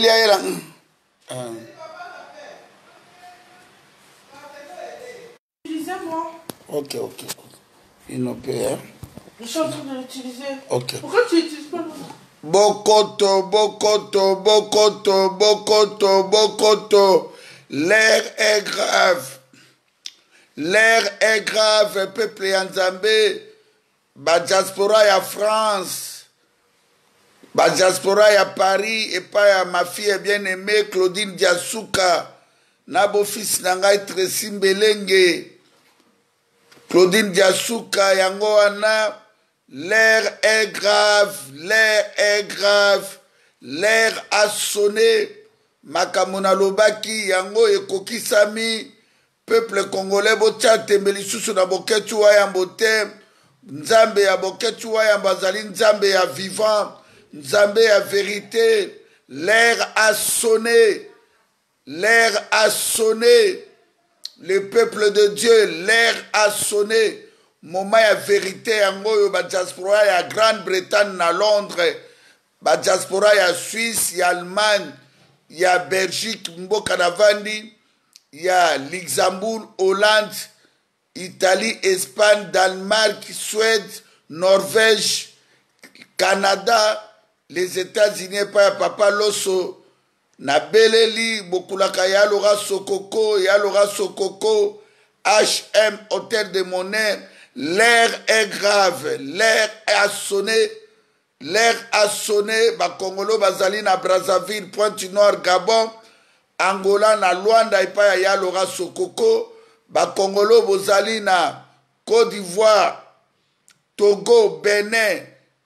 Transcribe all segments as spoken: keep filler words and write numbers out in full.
Il y a là. Utilisez-moi. Ok, ok. Il ne peut, hein. Je suis en train de l'utiliser. Ok. Pourquoi tu n'utilises pas l'autre? Bokoto, Bokoto, Bokoto, Bokoto, Bokoto. L'air est grave. L'air est grave, peuple Yanzambe. Ba diaspora ya France. Ba diaspora ya Paris. Et pas ya ma fille bien-aimée Claudine Diasuka. Nabo fils nangai Tracy Mbelenge. Claudine Diasuka yango wana. L'air est grave, l'air est grave, l'air a sonné. Makamona lobaki yango ekokisami. Peuple congolais botia tembeli susu na boketu wayambo te. Nzambe ya boketu wayambo azali nzambe ya vivant, nzambe ya vérité. L'air a sonné, l'air a sonné. Le peuple de Dieu, l'air a sonné. Moment ya vérité yango yo ba diaspora ya Grande-Bretagne na Londres, ba diaspora ya Suisse, ya Allemagne, ya Belgique, mboka na vandi, ya Luxembourg, Hollande, Italie, Espagne, Danemark, Suède, Norvège, Canada, les États-Unis, pa ya papa loso na beleli bokulaka ya lora sokoko, ya lora sokoko, H M Hôtel de Monnaie. L'air est grave, l'air a sonné, l'air a sonné. Ba Congolo bazali na Brazzaville, Pointe-Nord, Gabon, Angola na Luanda epa ya Lora Sokoko. Ba Congolo bozali na Côte d'Ivoire, Togo, Bénin,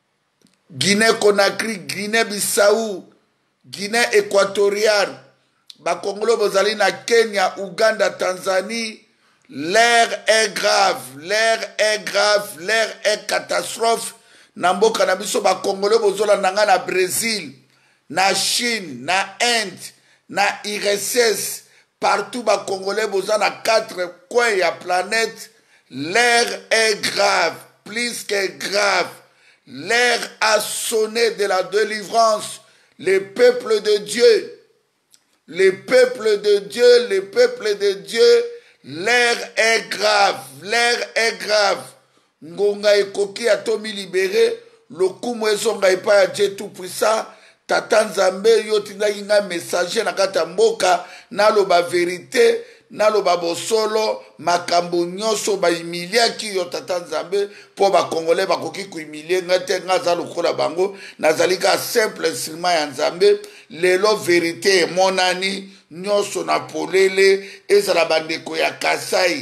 Guinée-Conakry, Guinée-Bissau, Guinée équatoriale. Ba Congolo bozali na Kenya, Ouganda, Tanzanie. L'air est grave, l'air est grave, l'air est catastrophe. Namboka na biso ba Congolais bozola nanga na Brésil, na Chine, na Inde, na I R S S, partout ba Congolais bozola na quatre coins ya planète. L'air est grave, plus que grave. L'air a sonné de la délivrance. Le peuple de Dieu, le peuple de Dieu, le peuple de Dieu. L'air est grave, l'air est grave. Ngonga ekoki atomi libéré, lokumu ezonga epa ya Dieu tout puissant. Tata Nzambe yo tindaki nga messager na kati ya mboka, naloba vérité, naloba bosolo, makambo nyonso ba humiliaki yo Tata Nzambe po ba Congolais bakoki kuhumilie nga te nga za lokola bango, nazali ka simple instrument ya Nzambe. Lelo vérité emonani. Nyonso na polele ezala bandeko ya Kasai,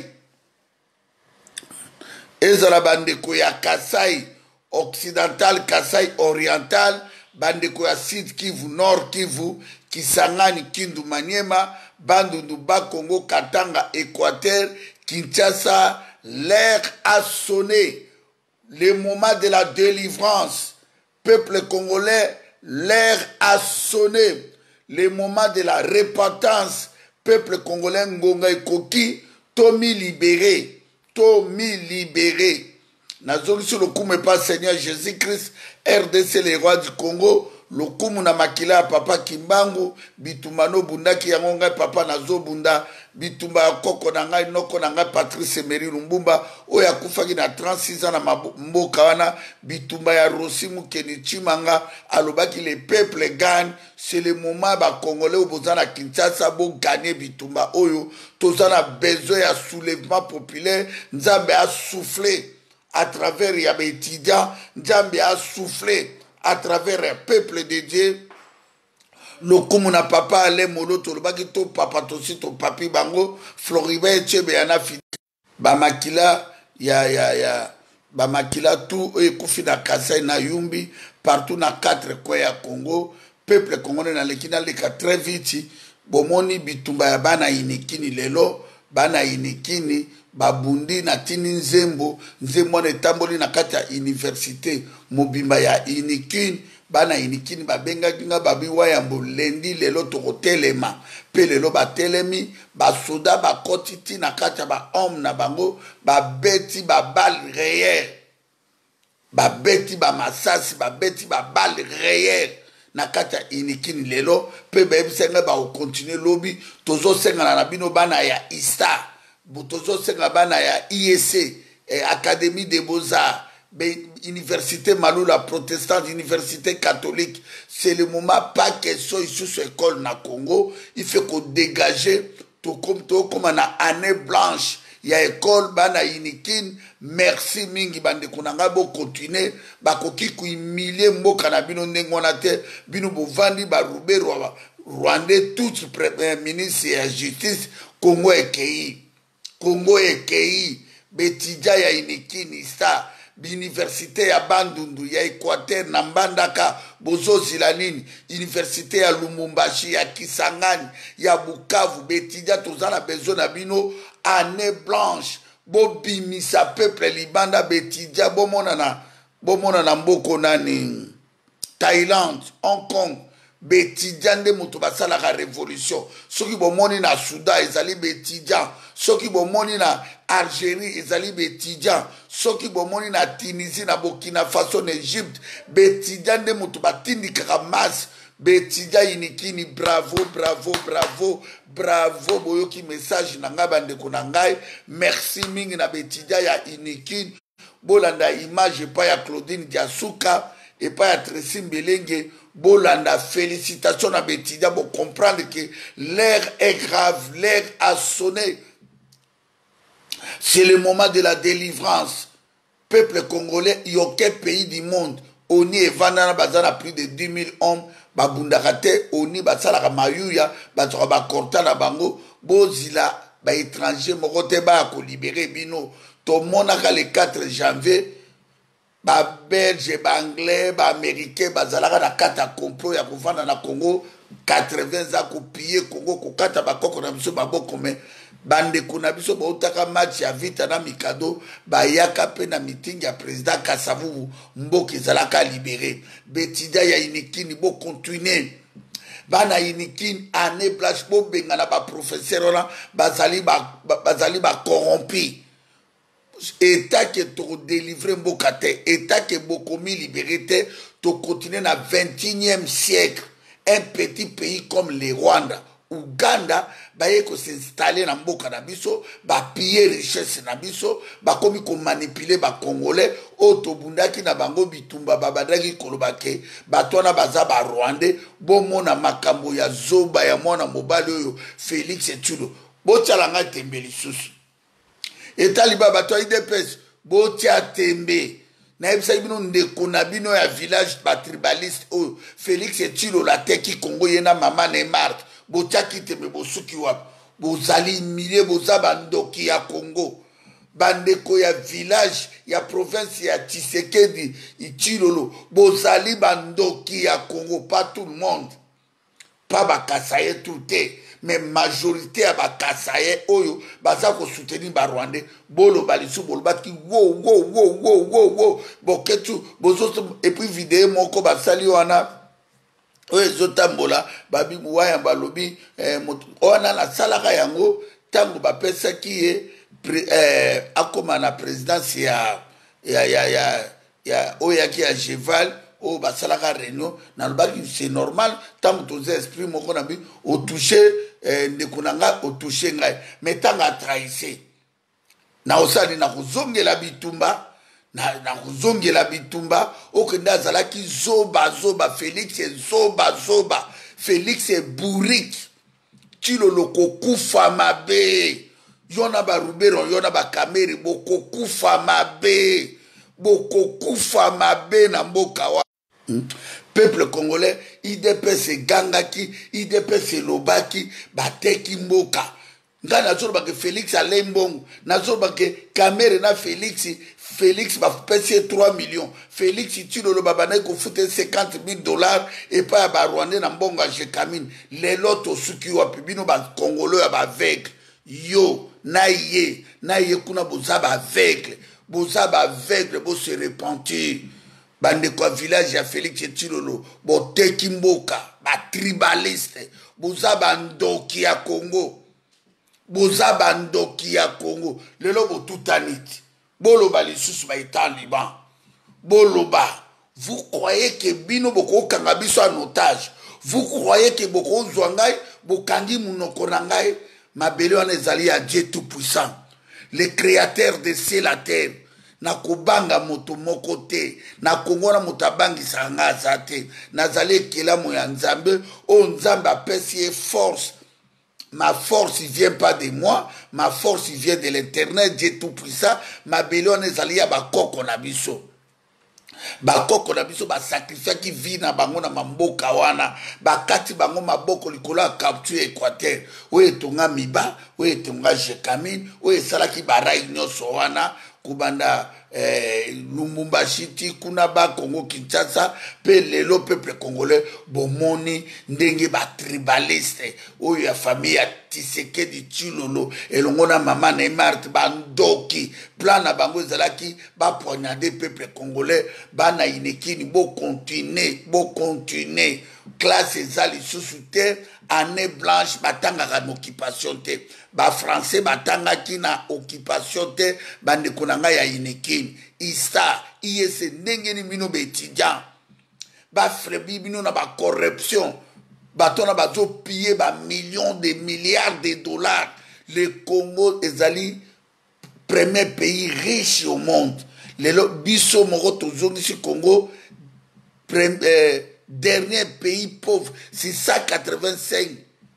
ezala bandeko ya Kasai occidental, Kasai oriental, bandeko ya Sud Kivu, Nord Kivu, Kisangani, Kindu, Maniema, Bandundu, Bakongo, Katanga, Équateur, Kinshasa. L'air a sonné, le moment de la délivrance. Peuple congolais, l'air a sonné. Le moment de la repentance, peuple congolais ngonga ekoki, tomi libéré, tomi libéré. Nazongi sur le kumu pas Seigneur Jésus-Christ, R D C le roi du Congo, le kumu na makila papa Kimbangu, bitumano bundaki yango ngai papa nazo bunda, bitumba koko na ngai noko na ngai Patrice Emery Lumbumba, oya kufaki na trente-six ans na mboka wana, bitumba ya Rossi Mukeni Chimanga, alobaki le peuple gagne. C'est le moment ba Congolais au bozana Kinshasa bo gagner bitumba oyo, tozana besoin ya soulèvement populaire. Nzambe a soufflé à travers ya étudiants, Nzambe a soufflé à travers un peuple de Dieu. Lokumu na papa ale molo tolobaki to papa tosi to papi bango Floribert Chebe yana fi ba makila ya ya ya ba makila tout ekufi na Kasai na Yumbi partout na quatre coins ya Congo. Peuple congolais na lekina leka très vite bomoni bitumba ya bana inikini lelo bana inikini babundi na tini nzembo nzembo na etamboli na kati ya université mobimba ya inikini bana inikini babenga kinga babi wayambo lendi lelo tokotelema pe lelo batelemi basoda bakotiti na kati ya ba homme na bango babeti ba balle réelle babeti ba masasi babeti ba balle réelle na kata inikini lelo pe ba ebisenga ba continuer lobby tozo senga na bino bana ya ista tozo senga bana ya I E C eh, Académie des Beaux-Arts Université Malula protestante, université catholique, c'est le moment pas question ici sur l'école na Congo, il faut qu'on dégage tout comme tout comme une année blanche. Il y a école bana inikin, merci mingi bande kunanga bo continuer ba koki ku humilier mboka na bino ndengonate bino bovandi ba rubero Rwandais tout premier ministre et la justice Congo ekei Congo ekei betija ya inikin ista L'université ya Bandundu ya Équateur na Mbandaka bozozila nini université ya Lumumbashi ya Kisangani ya Bukavu betija tozana besoin na bino année blanche bobimisa peuple libanda betija bomona na bomona na mboko nani Thaïlande Hong Kong betija nde moto basalaka révolution soki bomoni na Soudan ezali betija soki bomoni na Algérie ezali betija soki bomoni na Tunisie na Burkina Faso na Egypte betija nde moto batindikaka masse betija inikini bravo bravo bravo bravo boyoki message na ngai bandeko na ngai merci mingi na betija ya inikini bolanda image epai ya Claudine Diasuka epai ya Tracy Mbelenge bolanda félicitations na betija bo comprendre que l'heure est grave, l'heure a sonné. C'est le moment de la délivrance. Peuple congolais, il y a aucun pays du monde. Oni et Vandana bazana plus de dix mille hommes. Babundakate, Oni basalaka mayuya, batsaka bakorta na bango, bozila, ba étranger, mokote ba ko libérer bino. To monaka le quatre janvier, ba belge, ba anglais, ba américain, bazalaka na kata complot ya kuvanda na Congo, quatre-vingts ans ko piller Congo, ko kata bakoko na biso baboko me. Bande kuna biso bautaka match ya vita na mikado bayaka pe na meeting ya président Kasavubu mboki zalaka libéré betida ya inikini bo continuer bana inikini année blanche bo benga na ba professeur na bazali ba bazali ba corrompi état que to délivrer mboka te état que bokomi libéré te to continuer na vingt et unième siècle un petit pays comme le Rwanda Uganda baye ko s'installer na mboka na biso ba piller richesse na biso ba komi ko manipuler ba congolais otobundaki na bango bitumba babadaki kolobake batwana baza ba Rwandais bomona makambo ya zoba ya mwana mobali oyo Félix Tshisekedi bochalanga tembeli susu etali baba to I D P S botia tembe na ebisa bino ndeko na bino ya village patribaliste oyo Félix Tshisekedi la teki Congo yena mama Neymar botiaki tembe bosuki wapi bozali milie boza bandoki ya Congo bandeko ya village ya province ya Tshisekedi Ichilolo bozali bandoki ya Congo pas tout le monde pas bakasaye tout mais majorité ya bakasaye oyo baza ko soutenir ba Rwandais bolo balisu bolo baki wo wo wo wo wo wo boketu bozo et puis vidéo moko basali wana oyo ezotambola babi waya balobi eh, ona na salaka yango tango bapesaki ye eh, akoma na présidence ya ya ya ya ya oyaki ya Jeval o basalaka réunion na lobaki c'est normal tango toza esprit moko na bi o toucher eh, ndeko na nga o toucher ngai mais tango a trahissé na osali na kozongela bitumba na na kuzongela bitumba okenda azalaki zoba zoba Félix e zoba zoba Félix e bourrique Tshilolo kokufa mabe yona ba rubero yona ba kameri bokokufa mabe bokokufa mabe na mboka wa hmm? Peuple congolais I D P S gangaki I D P S lobaki bateki mboka nga nazoloba ke Félix alembongo nazoloba ke kamere na Félix Félix va payer trois millions. Félix, si tu le babane ko fouté cinquante mille dollars et pas à Rwandais na mbonga je camine. Les lots suki wa pibino ba congolais ba avec yo na ye na ye kuna bozaba avec bozaba avec bo se repentir. Bande ko village ya Félix Tshilolo bo teki mboka ba tribaliste bozaba ndoki ya Congo. Bozaba ndoki ya Congo. Lelo bo tutaniti. Boloba lisusu ba etan liban boloba Vous croyez que bino boko kangabiso en otage. Vous croyez que boko zwangai bokangi munoko nangai mabele wana ezali ya Dieu tout puissant, le créateur de ciel la terre. Na kobanga moto moko te, na kongona moto abangisa nga aza te, nazali ekelamu ya Nzambe o Nzambe apesi ye force. Ma force ne vient pas de moi, ma force vient de l'Éternel, Dieu tout puissant. Mabele wana ezali ya bakoko na biso. Bakoko na biso ba sacrifice ki vi na bango na mamboka wana, bakati bango maboko likolo ya capture Équateur. Oyo etonga miba, oyo etonga Jekamine, oyo esalaki barai nyonso wana kubanda eh, Lumumbashi ti kuna ba Congo Kinshasa pe lelo peuple congolais bomoni ndenge ba tribaliste oyo ya famille ya Tshisekedi Tshilolo elongo na mama Neymar bandoki plan na bango ezalaki ba poignarder peuple congolais bana inekini bo continuer bo continuer classe ezali sous terre année blanche batanga na occupation te ba français batanga ki na occupation te bande konanga ya inekini ista iese ndenge ni mino be étudiant ba frebi bino na ba corruption batona bazo piller ba millions de milliards de dollars. Le Congo ezali premier pays riche au monde. Lelo biso moko tozongisi Congo premier dernier pays pauvre, c'est cent quatre-vingt-cinq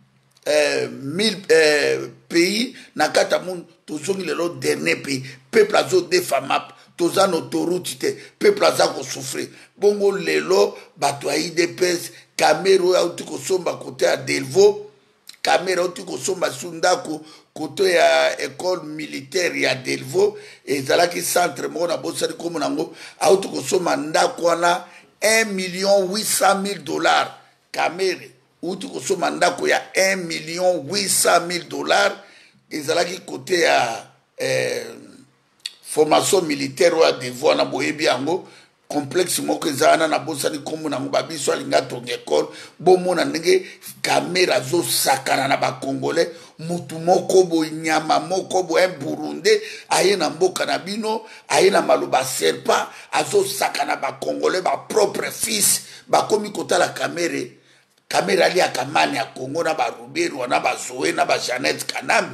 euh, mille euh, pays na kata moun tozongi lelo dernier pays. Peuple azo défamable, tozan autoroute te, peuple aza ko souffrir. Bongo lelo bato I D P S Camero ya uti kosomba kote ya Delvaux, Camero uti kosomba sundako kote ya école militaire ya Delvaux, ezalaki centre moko na bosali komo nango auti kosomba ndako wana un million huit cent mille dollars. Camere uti kosomba ndako ya un million huit cent mille dollars, ezalaki kote ya eh, formation militaire wa Delvaux na boyebi yango complexe moko ezana na bosani kombo na babiso alinga tonga école bomona ndenge caméra zo sakana na ba congolais mutu moko bo nyama moko bo un burundais aye na mboka na bino aye na maloba serpa azo sakana ba congolais ba propre fils ba komi kota la caméra caméra ali akamani ya Congo na ba Ruberu na ba Zoé na ba Jeannette Kanambe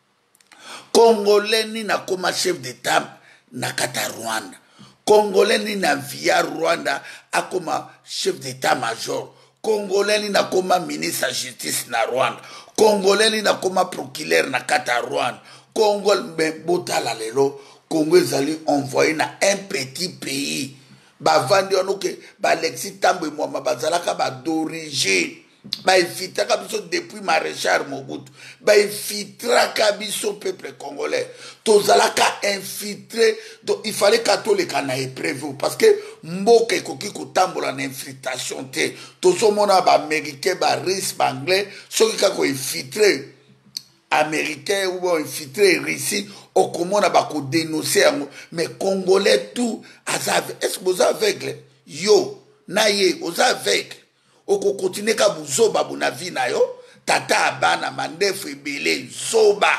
congolais ni na koma chef d'état na kata Rwanda. Congolais ni na via Rwanda akoma chef d'état-major. Congolais ni na koma ministre de justice na Rwanda. Congolais ni na koma procureur na kata Rwanda. Congolais botala lelo Congo ezali envoyé na un petit pays. Ba vandi onoke ba Alexis Tambwe Mwamba bazalaka ba d'origine. Ba infiltraka biso depuis maréchal Mobutu. Ba infiltraka biso peuple congolais. Tozalaka infiltré. Donc il fallait katolika na épreuve parce que mboka ekoki kotambola na infiltration te. Tozomona ba américain ba russe ba anglais soki kako infiltré américain ou ba infiltré Russie okomona ba ko dénoncer yango mais congolais tout azave. Est-ce que vous aveugle yo na ye aux aveugle oko continue ka buzoba bona vi na yo tata abana mandefu ebele zoba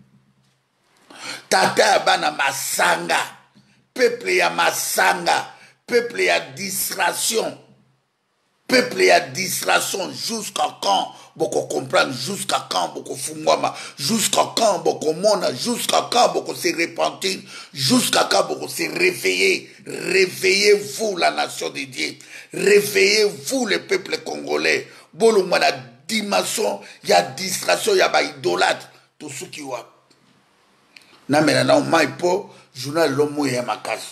tata abana masanga peuple ya masanga peuple ya distraction peuple ya distraction jusqu'à quand boko comprendre jusqu'à quand boko fungwama jusqu'à quand boko mona jusqu'à quand boko se repentir jusqu'à quand boko se réveiller. Réveillez-vous la nation de Dieu, réveillez-vous le peuple congolais. Bolongwa na dimension ya distraction ya ba idolâtre tout ce qui wa na mena na maipo journal lomo ya makaso.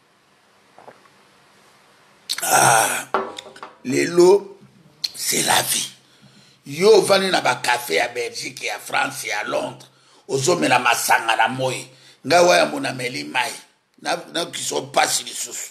Ah, lelo c'est la vie. Yo vani na ba café à Belgique et à France et à Londres. Ozomela masanga na moi. Ngawa ya mona meli mai. Na na qui sont pas sur les sous.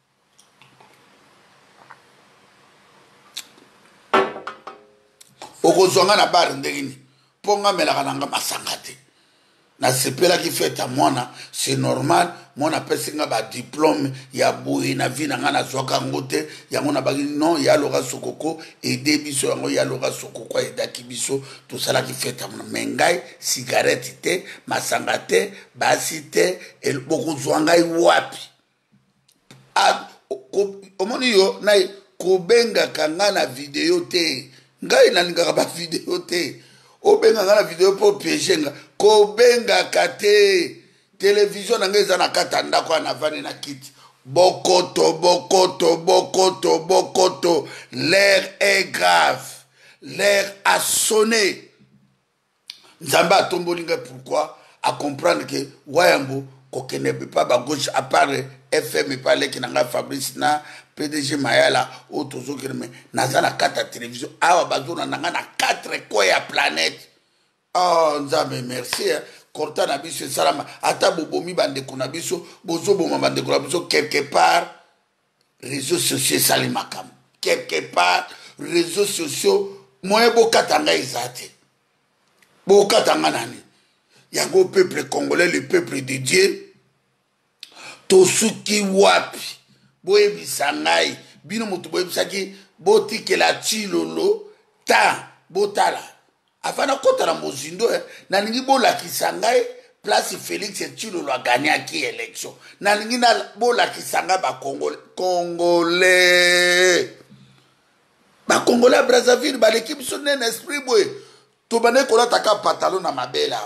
Okozonga na bar ndengini. Ponga mela kananga masanga te. Na sepela ki feta mwana c'est normal mwana pesinga ba diplôme ya boye na vie na ngana zwaka ngote yango na bagi non ya loka sokoko et debiso yango ya loka sokoko et dakibiso tout ça la ki feta mwana mengai cigarette te masanga te basi te el boko zwangai wapi a omoni yo na kobenga kanga na video te ngai nalingaka ba video te obenga nga na video po piéger nga kobenga kate télévision na ngai eza na kata ndako anavani na kiti bokoto bokoto bokoto bokoto l'air est grave l'air a sonné nzambe atomboli ngai pourquoi à comprendre que wayambo kokene pas ba gauche à part F M pas leki na nga Fabrice na P D G Mayala o tozo kirme naza na kata télévision awa bazona na nga na quatre coins ya planète oh nzambe merci korta na biso salama ata bobomi bandeko na biso bozoboma bandeko na biso quelque part réseaux sociaux salimakam quelque part réseaux sociaux moye bokatanga ezate bokatanga nani yango peuple congolais le peuple de Dieu tosuki wapi boyebisa ngai bino moto boyebisaki botikela Tshilolo ta botala afana kota na mozindo eh, nalingi bolakisa ngai place Félix Tshilolo a gagné qui élection nalingi na bolakisa ngai ba Congolais Congolais ba Congolais Brazzaville ba l'équipe sonne un esprit boy to bane kola taka pantalon na mabela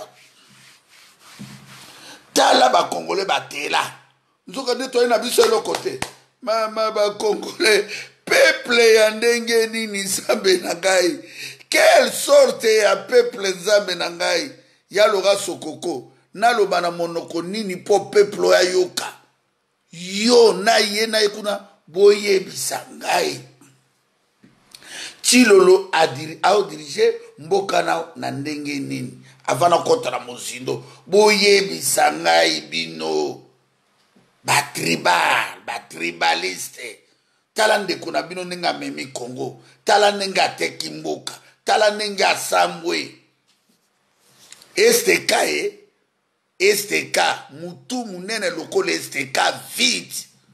tala ba Congolais ba tela nzoka neto na biso le côté mama ba Congolais peuple ya ndenge nini Nzambe na ngai quelle sorte ya peuple Nzambe na ngai ya loga sokoko naloba na monoko nini po peuple ya yoka yo na ye na ekuna boyebisa ngai Tshilolo a diri a dirige mboka na na ndenge nini avana kota na mozindo boyebisa ngai bino ba tribal ba tribaliste tala ndeko na bino ndenge amemi Congo tala ndenge ateki mboka tala ndenge asambwe esteka e esteka mutu munene lokolo esteka vide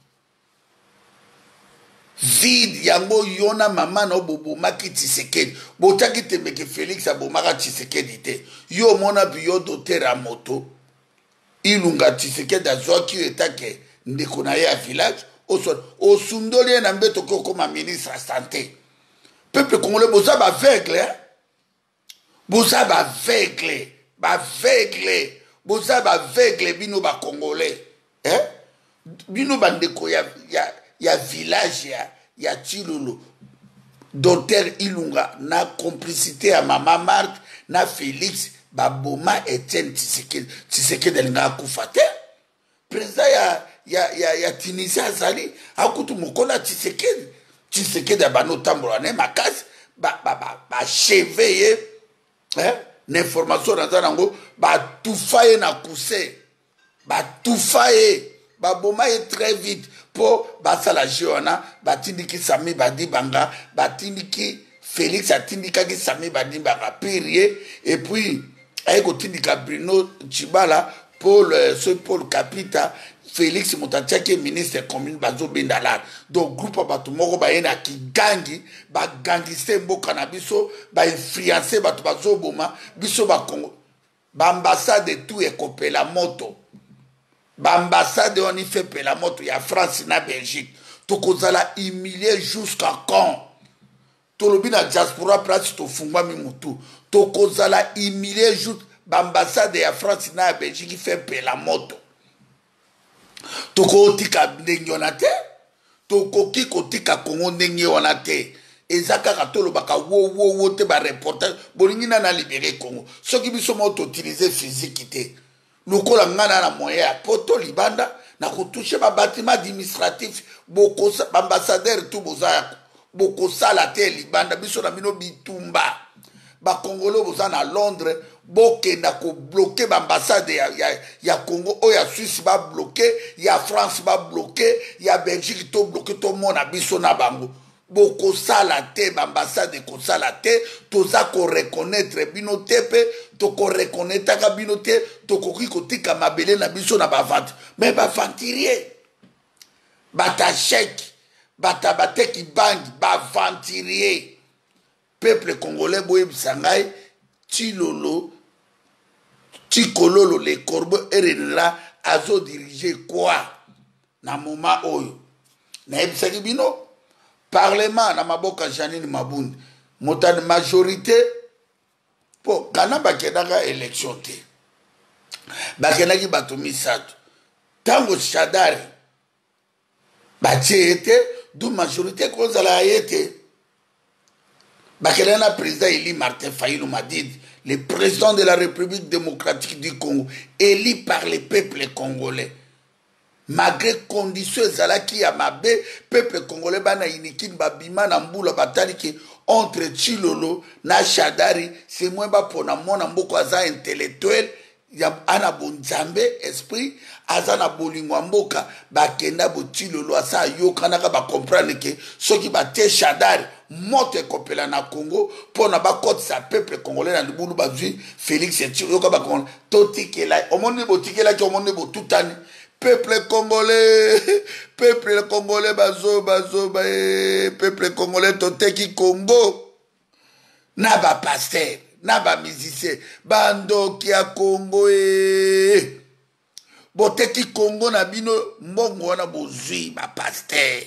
vide yango yona mama na obobomaki Tshisekedi botaki temeke Félix abomaka Tshisekedi te yo mona biyo dotere ya moto ilunga Tshisekedi azwaki etake ndeko na ye ya village osundoli ye na mbeto kokoma ministre ya santé peuple congolais boza baveugle hein? boza baveugle baveugle boza baveugle bino bacongolais hein? bino bandeko ya, ya, ya village ya, ya Tshilolo docteur Ilunga na complicité ya mama Marthe na Félix baboma Etienne Tshisekedi Tshisekedi alinga akufa te président ya ya ya ya Tunisia azali akutu mokola Tshisekedi Tshisekedi abano tambola ne makasi ba ba ba, ba cheveye hein l'information na zanango ba tufaye na kuse ba tufaye ba boma ye très vite po basala jeuna batindiki Sami Badibanga batindiki Félix atindikaki Sami Badibanga pirie et puis ayeko tindika Bruno Tshibala Paul ce Paul Kapita Félix Moutatiaki ministre commune bazo bendalar donc groupe bato moko ba yena ki gangi ba gangiste mboka na biso ba influencer bato bazo boma biso ba Congo ba ambassade tout ekopela moto ba ambassade on y fait pela moto ya France na Belgique to kozala humilier jusqu'à quand to lobi na diaspora place to fungwa mi mutu to kozala humilier juste ba ambassade ya France na Belgique fait pela moto toko tika ndenge wana te toko kiko tika Congo ndenge wana te ezaka katolo baka wo wo wo te ba reportage bolingi na na libérer Congo soki biso mo to utiliser physique te lokola ngana na moyen poto libanda na kotoucher ba bâtiment administratif boko ambassadeur tout boza boko sala te libanda biso na bino bitumba ba Congolais boza na Londres boke na ko bloquer ba ambassade ya, ya, ya Congo o ya Suisse ba bloquer ya France ba bloquer ya Belgique to bloquer to mona biso na bango boko sala te ba ambassade ko sala te toza ko reconnaître bino tepe to ko reconnaître ka bino te to ko ki ko tika mabele na biso na ba vente mais ba ventirier bata chèque bata bateki bangi ba ventirier peuple congolais boye bisangai Tshilolo Tshikololo les corbeaux erera azo diriger quoi na moment oyo nayebisaki bino parlement na maboka Janine Mabundi motane majorité po kana bakendaka élection te bakendaki bato misato tango Shadari batie ete du majorité kozala ye te bakendaki na président Eli Martin Fayulu Madidi, le président de la République démocratique du Congo, élu par le peuple congolais. Malgré conditions ezalaki ya mabe, peuple congolais bana inikin babima na mbula batali ki entre Chilolo na Shadari, c'est moins ba pona mona mboko aza intellectuel, ya ana bonzambe esprit, aza na bolingo mboka, bakenda bo Chilolo asa yokana ka ba comprendre que ceux qui batte Shadari mote kopela na Congo pona ba kote sa peuple congolais na libulu bazui Félix Etio yoka ba kon totikela omone botikela ki omone bo tutani peuple congolais peuple congolais bazo bazo ba peuple congolais toteki Congo na ba pasteur na ba musicien bando ki a Congo e boteki Congo na bino mbongo wana bozui ba pasteur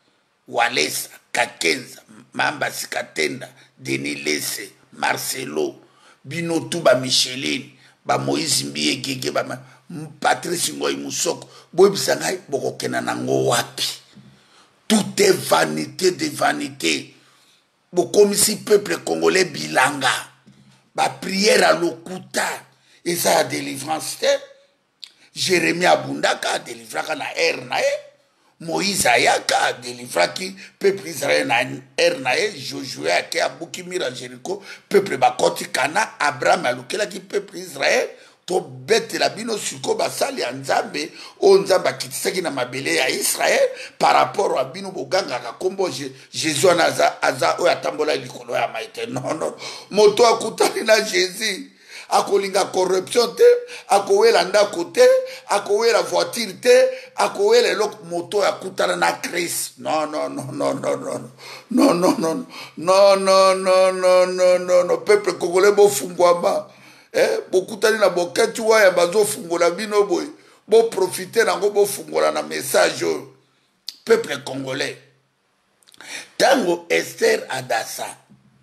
Walesa Kakenza Mamba Sikatenda Denis Lese Marcelo bino tu ba Micheline ba Moïse Mbiye Gege ba Patrice Ngoyi Musoko boyebisa ngai bokokena nango wapi. Tout est vanité de vanité. Bokomisi peuple congolais bilanga ba prière à lokuta et ça a délivrance te Jérémie Abundaka délivraka na air na e Moïse ayaka délivraki peuple Israël na air na e Josué ake abuki mira Jéricho peuple bakoti kana Abraham alukelaki peuple Israël to bete la bino suko basali ya nzambe o nzambe akitisaki na mabele ya Israël par rapport à bino boganga ka kombo Jésus anaza aza o atambola likolo ya maite non non moto akutani na Jésus akolinga corruption te akowela ndako te akowela voiture te akowela eloko moto akutana na Christ non non non non non non non non non non non non non non non peuple congolais bo fungwama eh bokutani na bokati waya bazo fungola bino boy bo profiter nango bo fungola na message peuple congolais tango Esther Adassa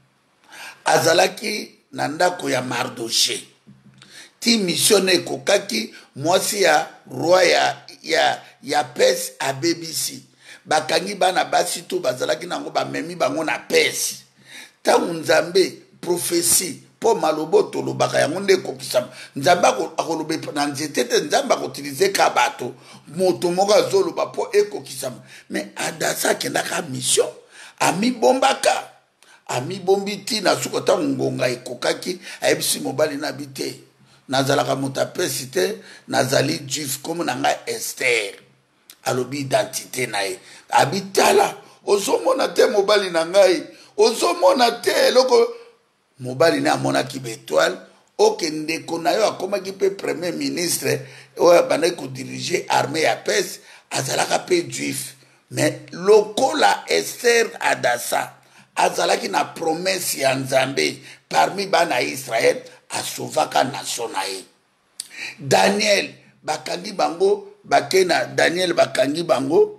azalaki na ndako ya Mardoché ti mission ekokaki mwasi ya roi ya ya ya Perse a B B C bakangi bana basi to bazalaki nango bamemi bango na Perse tango nzambe prophétie po malobo tolobaka yango nde kokisama nzambe akoloba na nzete te nzambe akotilize ka bato moto moko azoloba po ekokisama mais Adassa akendaka mission amibombaka amibombi ti na suka ta ngonga ekokaki ayebisi mobali na bite nazalaka moto apesi te nazali juif comme na ngai Esther alobi identité na ye abitala ozomona te mobali na ngai ozomona te eloko mobali na amonaki betoile oke ndeko na yo akomaki pe premier ministre oyo abandaki kodirige armée ya Perse azalaka pe juif mais lokola Esther Adassa azalaki na promesse ya nzambe parmi bana Israël asovaka nation na ye. Daniel bakangi bango bakena Daniel bakangi bango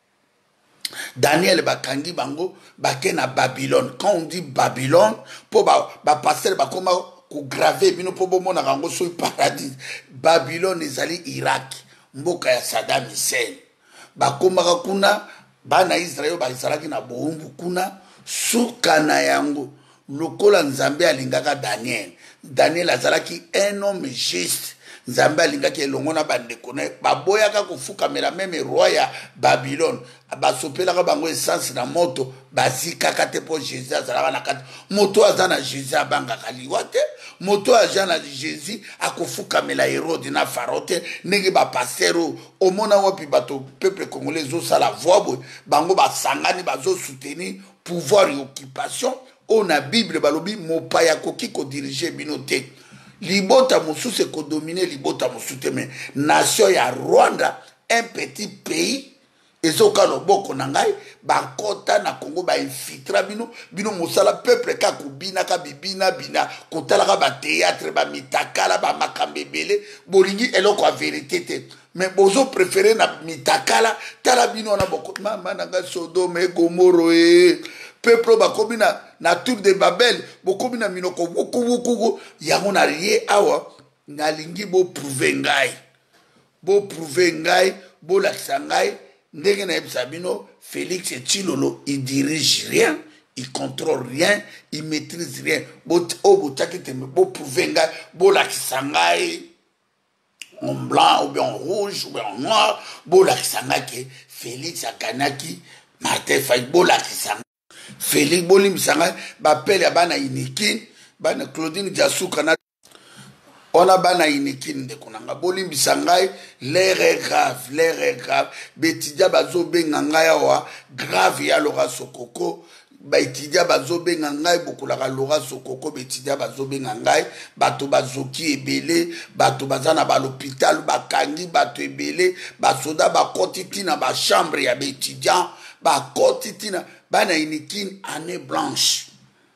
Daniel bakangi bango bakena Babylone. Quand on dit Babylone po ba ba passer bakoma ko graver bino po bomona kango so paradis. Babylone ezali Irak mboka ya Saddam Hussein bakoma kuna bana Israël bazalaki na boumbu kuna suka na yango lokola nzambe alingaka Daniel. Daniel azalaki un homme juste. Nzambe alingaki elongo na bandeko na baboyaka kofukamela meme roi ya Babylone basopelaka bango essence na moto bazikaka te po Jésus azalaka na kati moto aza na Jésus abangaka liwa te moto aza na Jésus akofukamela Hérode na Pharaon te ndenge bapastero omona wapi bato peuple congolais ezosala voix boye bango basangani bazosoutenir pouvoir et occupation on a Bible balobi mopaya koki kodirige bino te libota mosusu ekodomine libota mosusu te mais nation ya Rwanda un petit pays ezoka loboko na ngai bakota na Congo ba infiltra bino bino mosala peuple ka kubina ka bibina bina kotala ka ba théâtre ba mitakala ba makambebele bolingi eloko a vérité te mais bozo préféré na mitakala tala bino na boko mama na ngai Sodome et Gomorrhe e peuple ba kobina na tour de Babel bokobi na minoko wuku wuku yango na rie awa nalingi bo prouver ngai bo prouver ngai bo lakisa ngai ndenge na yebisa bino Félix Tshilolo il dirige rien il contrôle rien il maîtrise rien bo o bo takite bo prouver ngai bo lakisa ngai en blanc ou bien en rouge ou bien en noir bo lakisa ngai ke Félix akanaki Martin Fayulu bo lakisa Félix bolimbisa ngai bapele ya bana Inikini bana Claudine Diasuka na ona bana Inikini ndeko na nga bolimbisa ngai l'air est grave l'air est grave betidia bazobenga ngai awa grave ya Laura Sokoko baitidia bazobenga ngai bokolaka Laura Sokoko betidia bazobenga ngai bato bazoki ebele bato bazana ba l'hôpital bakangi bato ebele basoda bakoti tina ba chambre ya betidia bakoti tina bana Inikini année blanche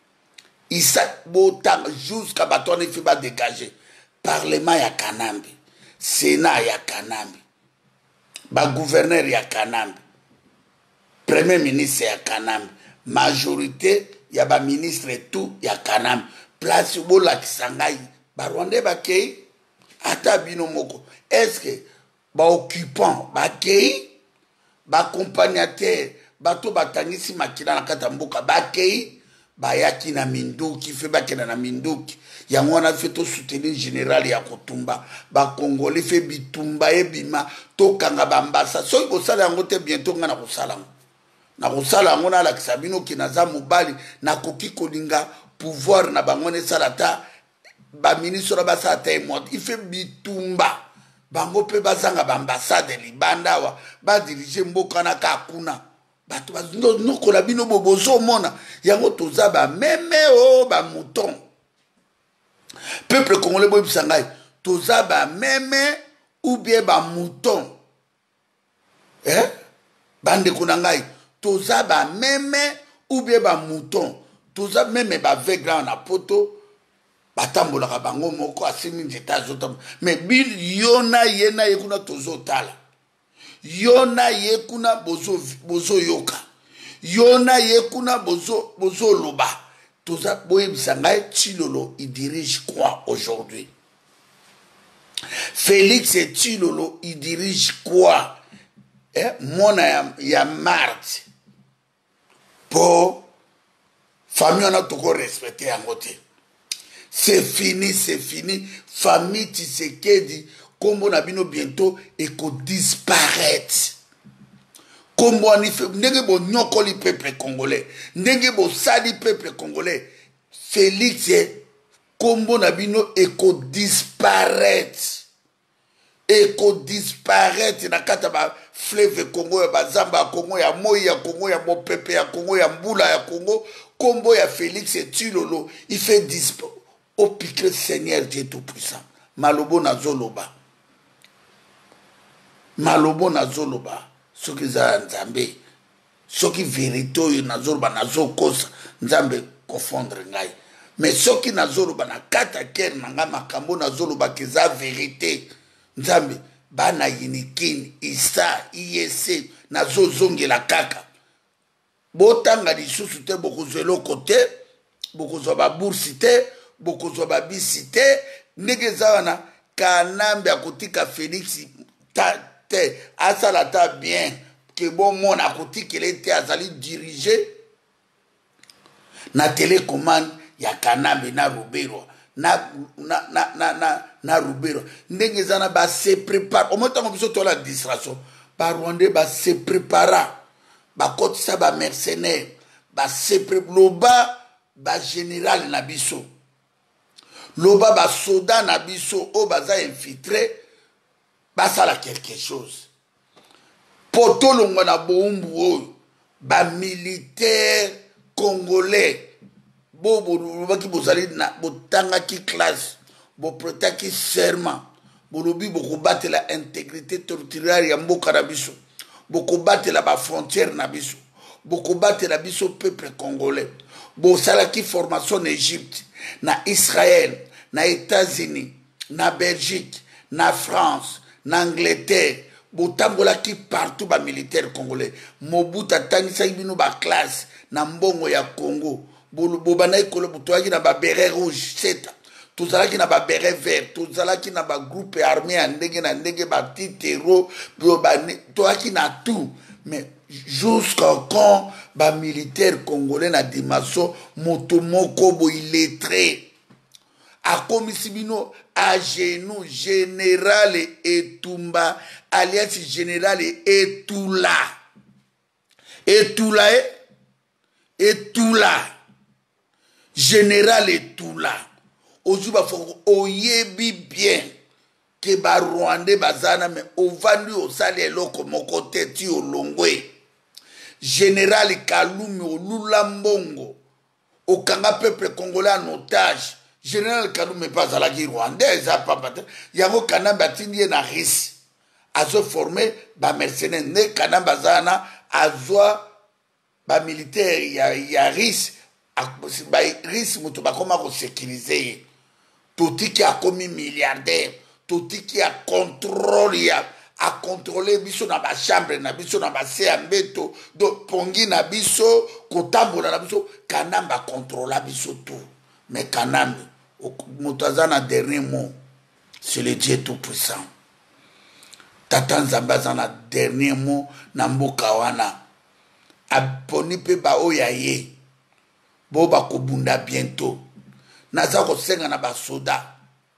isa botang jusqu'à batone fi ba dégager parlement ya Kanambe sénat ya Kanambe ba gouverneur ya Kanambe premier ministre ya Kanambe majorité ya ba ministre tout ya Kanambe place bola kisangai ba Rwanda ba kei ata bino moko est-ce que ba occupant ba kei ba accompagnateur bato batangisi makina na kata mboka bakei bayaki na minduki fe bakena na minduki yango wana fe to soutenir général ya kotumba ba congolais fe bitumba ebima to kanga bambasa so ko sala yango te bientôt ngana ko sala na ko sala ngona la kisabino kinaza mobali na koki kolinga pouvoir na bangone salata ba ministre ba sa ta mot il fait bitumba bango pe bazanga bambassade libanda wa ba diriger mboka na kakuna bato bazo nokola bino bobozo mona yango toza ba meme o ba mouton peuple congolais boy bisangai toza ba meme ou bien ba mouton eh bande kunangai toza ba meme ou bien ba mouton toza meme ba vegan na poto batambola bango moko asimi nzeta zotam mais bil yona yena yekuna tozo tala yona yekuna bozo bozo yoka yona yekuna bozo bozo loba toza boye bisangai Tshilolo il dirige quoi aujourd'hui Félix Tshilolo il dirige quoi eh mona ya, ya Marthe pour famille on a tout respecter yango te c'est fini c'est fini famille Tshisekedi kombo na bino bientôt eko disparaître kombo ani fe ndenge bo nyokoli peuple congolais ndenge bo sali peuple congolais Félix kombo na bino eko disparaître eko disparaître na kata ba fleuve Congo ya bazamba ya Congo ya moi ya Congo ya mopepe ya Congo ya mbula ya Congo kombo ya Félix Tshilolo il fait disparaître au pique Seigneur Dieu tout-puissant malobo na zoloba malobo na zoloba soki za nzambe soki vérité oyo na zoloba na zokosa nzambe confondre ngai mais soki na zoloba na kata ker na nga makambo na zoloba keza vérité nzambe bana Inikini isa iyese na zozongela kaka botanga lisusu te bokozwela kote bokozwa baboursi te bokozwa babisi te ndenge eza wana Kanambe akotika Félix ta te asala ta bien ke bon mona akotikele te azali diriger na télécommande ya Kanambe na Rubero na na na na na, na Rubero ndenge eza na ba se prépare au moins tango biso to la distraction ba Rwandais ba se prépara ba kotisa ba mercenaires ba se prépara loba ba général na biso loba ba soda na biso o baza infiltré basala quelque chose potolongo na boumbu oyo ba militaire congolais bo bobaki bozali na botangaki classe boprotaki serment bolobi bokobatela intégrité territoriale ya mboka na biso bokobatela ba frontière na biso, bokobatela biso peuple congolais, bosalaki formation na Égypte, na Israël, na États-Unis, na Belgique, na France, na Angleterre, botambolaki partout ba militaire congolais. Mobutu atangisaki bino ba classe na mbongo ya Congo. Bobana ekolo botoaki na ba béret rouge seta. Tozalaki na ba béret vert, tozalaki na ba groupe armé ya ndenge na ndenge ba petit terreau, toaki na tout. Mais jusqu'à quand ba militaire congolais na dimension moto moko bo illettré a komisi bino à genoux général Etumba alias général Etula Etula Etula général Etula ozuba foko oyebi bien ke ba Rwandais bazana mais ovandi osali eloko moko teti olongwe général Kalumi olula mbongo okanga peuple congolais en otage. Général Kalumi pas à la Rwandais, yango Kanamba tindi na Russie. Azo formé ba mercenaires ne Kanamba zana azwa ba militaire ya ya Russie ba Russie mutu ba koma ko sécuriser. Toti qui a commis milliardaire, toti qui a contrôle ya a contrôler biso na ba chambre na biso na ba seambeto do pongi na biso kotambola na biso Kanamba contrôla biso tout. Mais Kanamba Moutazana dernier mot, c'est le Dieu tout-puissant. Tatan Zambazana dernier mot, Namboka wana. Aponi pe ba oyaye. Bo ba kobunda bientôt. Naza ko senga na ba soda.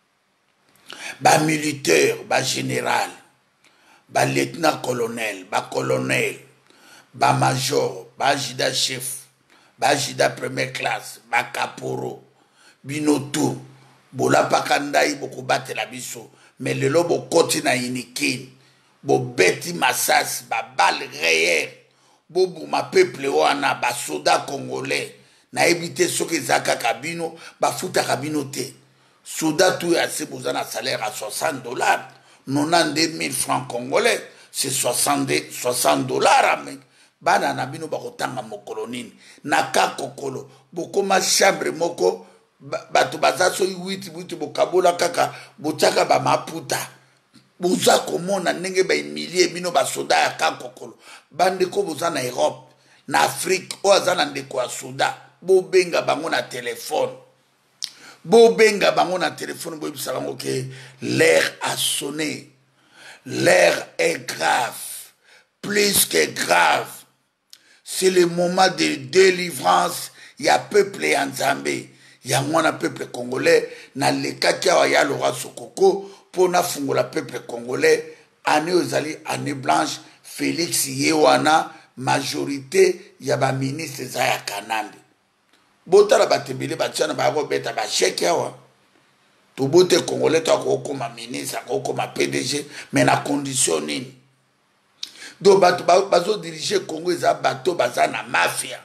Ba militaire, ba général, ba lieutenant colonel, ba colonel, ba major, ba jida chef, ba jida première classe, ba caporo. Binoto bola pakandai boko batela biso mais lelo bo koti na inikin bo beti masas ba balle réelle bo buma peuple wana ba soda congolais na ebité soki zaka kabino ba futa kabino te soda tout ya se bozana salaire à soixante dollars quatre-vingt-douze mille francs congolais c'est soixante dollars mais bana na bino ba kotanga mokolo nini na ka kokolo bokoma chambre moko bato bazaso huit huit bokabola kaka botaka ba maputa boza komona ndenge ba emilie bino ba soda ya kankokolo bande ko boza na Europe na Afrique o azana ndeko ya soda bo benga bango na téléphone bo benga bango na téléphone bo bisala ngo ke l'heure a sonné, l'heure est grave, plus que grave, c'est le moment de délivrance ya peuple ya Nzambe. Yango na peuple congolais na lekaki awa ya Laurent Sokoko pona fungola peuple congolais année ozali année blanche Félix Yewana majorité ya ba ministre za ya Kanambe botala batebele batiana ba ko beta ba chèque awa to bote congolais to ko koma ministre ko koma P D G mais na condition nini do bato bazo diriger Congo za bato bazana mafia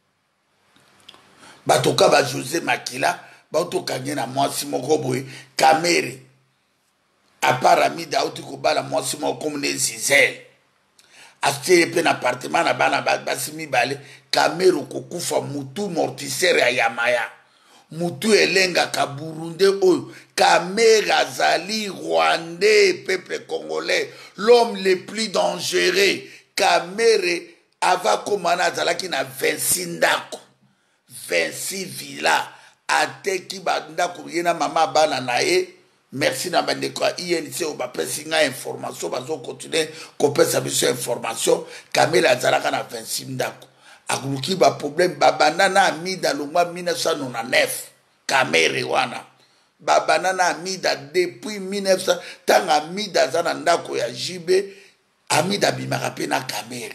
Batoka ba José Makila, bato kanye na mwasi moko boye, Kamere, aparamida uti kubala mwasi moko mune Zizel. Astere pe na appartement na bana basimi bale, Kamere kukufa mutu mortisere ya Yamaya. Mutu elenga ka Burunde oyo, Kamere azali Rwandais, peuple congolais, l'homme le plus dangereux. Kamere ava komana zalaki na vingt-six ndako. vingt-six villas ateki banda koyena mama bana nae merci na bande kwa I N C o ba pesinga information bazo continuer ko pesa biso information Kamela azalaka na vingt-six ndako akuluki ba problème babana na amida longwa mille neuf cent quatre-vingt-dix-neuf Kamere wana babana na amida depuis mille neuf cents tanga amida zana ndako ya Jibe amida bimaka pe na Kamere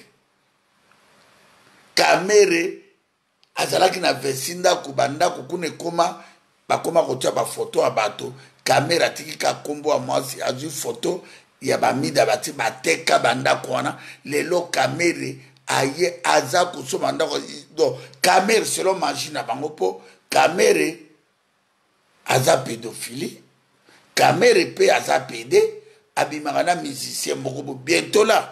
Kamere azalaki na vesinda kubanda kukune koma bakoma kotia ba photo ya bato kamera tikika kombo wa mwasi azui photo ya bamida bati bateka banda kwana lelo kamere aye aza kusoma ndako do kamere selon machine bango po kamere aza pédophilie kamere pe aza pédé abimaka na musicien moko bientôt là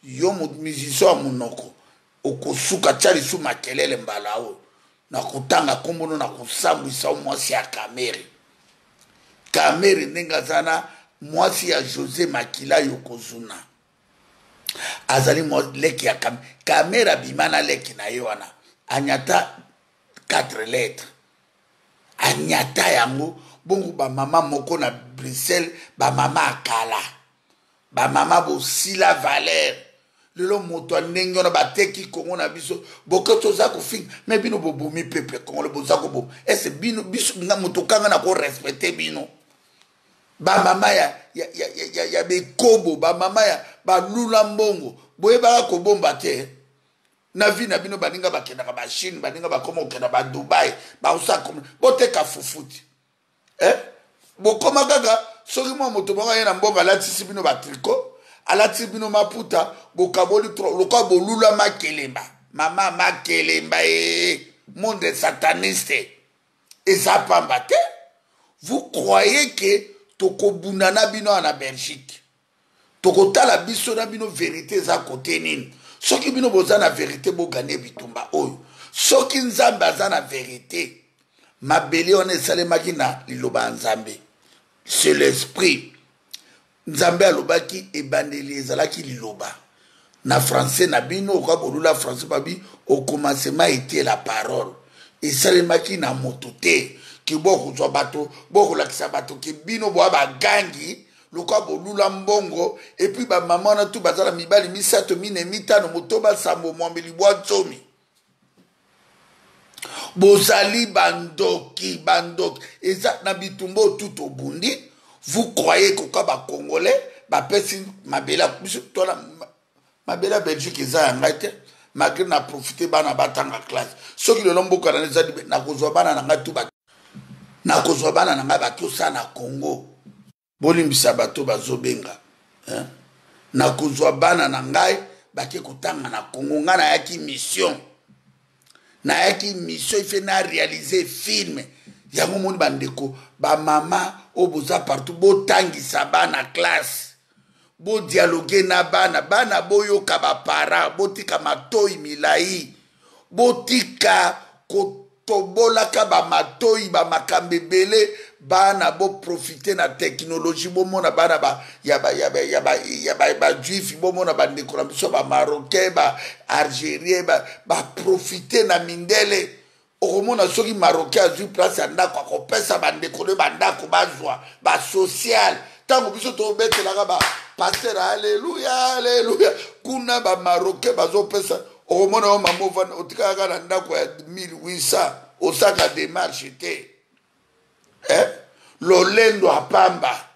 yo musicien ya monoko okosuka tia lisu makelele mbala oyo na kotanga kombono na kosambwisa mwasi ya Kamere. Kamere ndenge aza na mwasi ya José Makila Yokozuna azali mwasi leki ya Kamere. Kamere abima na leki na ye wana anyata quatre lettres anyata yango bongo ba mama moko na Bruxelles ba mama akala ba mama bosila Valère lelo moto ndenge na bateki Kongo na biso bokoto za kofinga mais bino bobomi peuple Kongo boza ko bom est bino biso nga moto kanga na ko respecter bino ba mama ya ya ya ya, ya bekobo ba mama ya ba lula mbongo boye ba ko bomba te na vi na bino baninga bakenda ba Chine baninga bakoma okenda ba Dubai ba usaka boteka fufuti eh bokoma gaga soki mo moto bonga yena mbonga latisi bino ba tricot alati bino maputa bokaboli tro lokwa bolula makelemba mama makelemba e monde sataniste eza pamba te. Vous croyez que toko bunana bino na Belgique toko tala biso na bino vérité za côté nini soki bino boza na vérité bo gagner bitumba oyo soki nzambe aza na vérité mabeli on esalemaki na liloba nzambe c'est l'esprit nzambe alobaki ebandeli ezalaki liloba na français na bino oka bolula français babi au commencement était la parole esalemaki na moto te ki boko zo bato boko lakisa bato ki bino bo bagangi loka bolula mbongo et puis ba maman na tout bazala mibali misato mine mitano motoba sambo mwambeli bwa tsomi bozali bandoki bandoki eza na bitumbo tout obundi. Vous croyez que ba Congolais ba pesi mabela biso tola mabela Belgique eza ngate malgré na profiter bana batanga classe soki le lombo kana neza na kozwa bana na ngatu ba na kozwa bana na ngaba kyosa na Congo bolimbisa bato bazobenga hein na kozwa bana na ngai bake kotanga na Congo ngana yaki mission na yaki mission il fait na réaliser film yango moni bandeko ba mama oboza partout bo tangisa bana classe bo dialoguer na bana bana boyoka ba para botika matoi milai botika kotobola ka ba matoi ba makambebele bana bo profiter na technologie bo mona bana ba ya ba ya ba ya ba ya ba ba juif bo mona ba ndeko na biso ba marocain ba algérien ba ba profiter na mindele okomona soki marocain azwi place ya ndako akopesa bandeko ne bandako bazwa ba social tango biso tobetelaka ba pasteur alleluya alleluya kuna ba marocain bazopesa okomona o mamova otikaka na ndako ya mille huit cents osaka démarche te eh lolendo apamba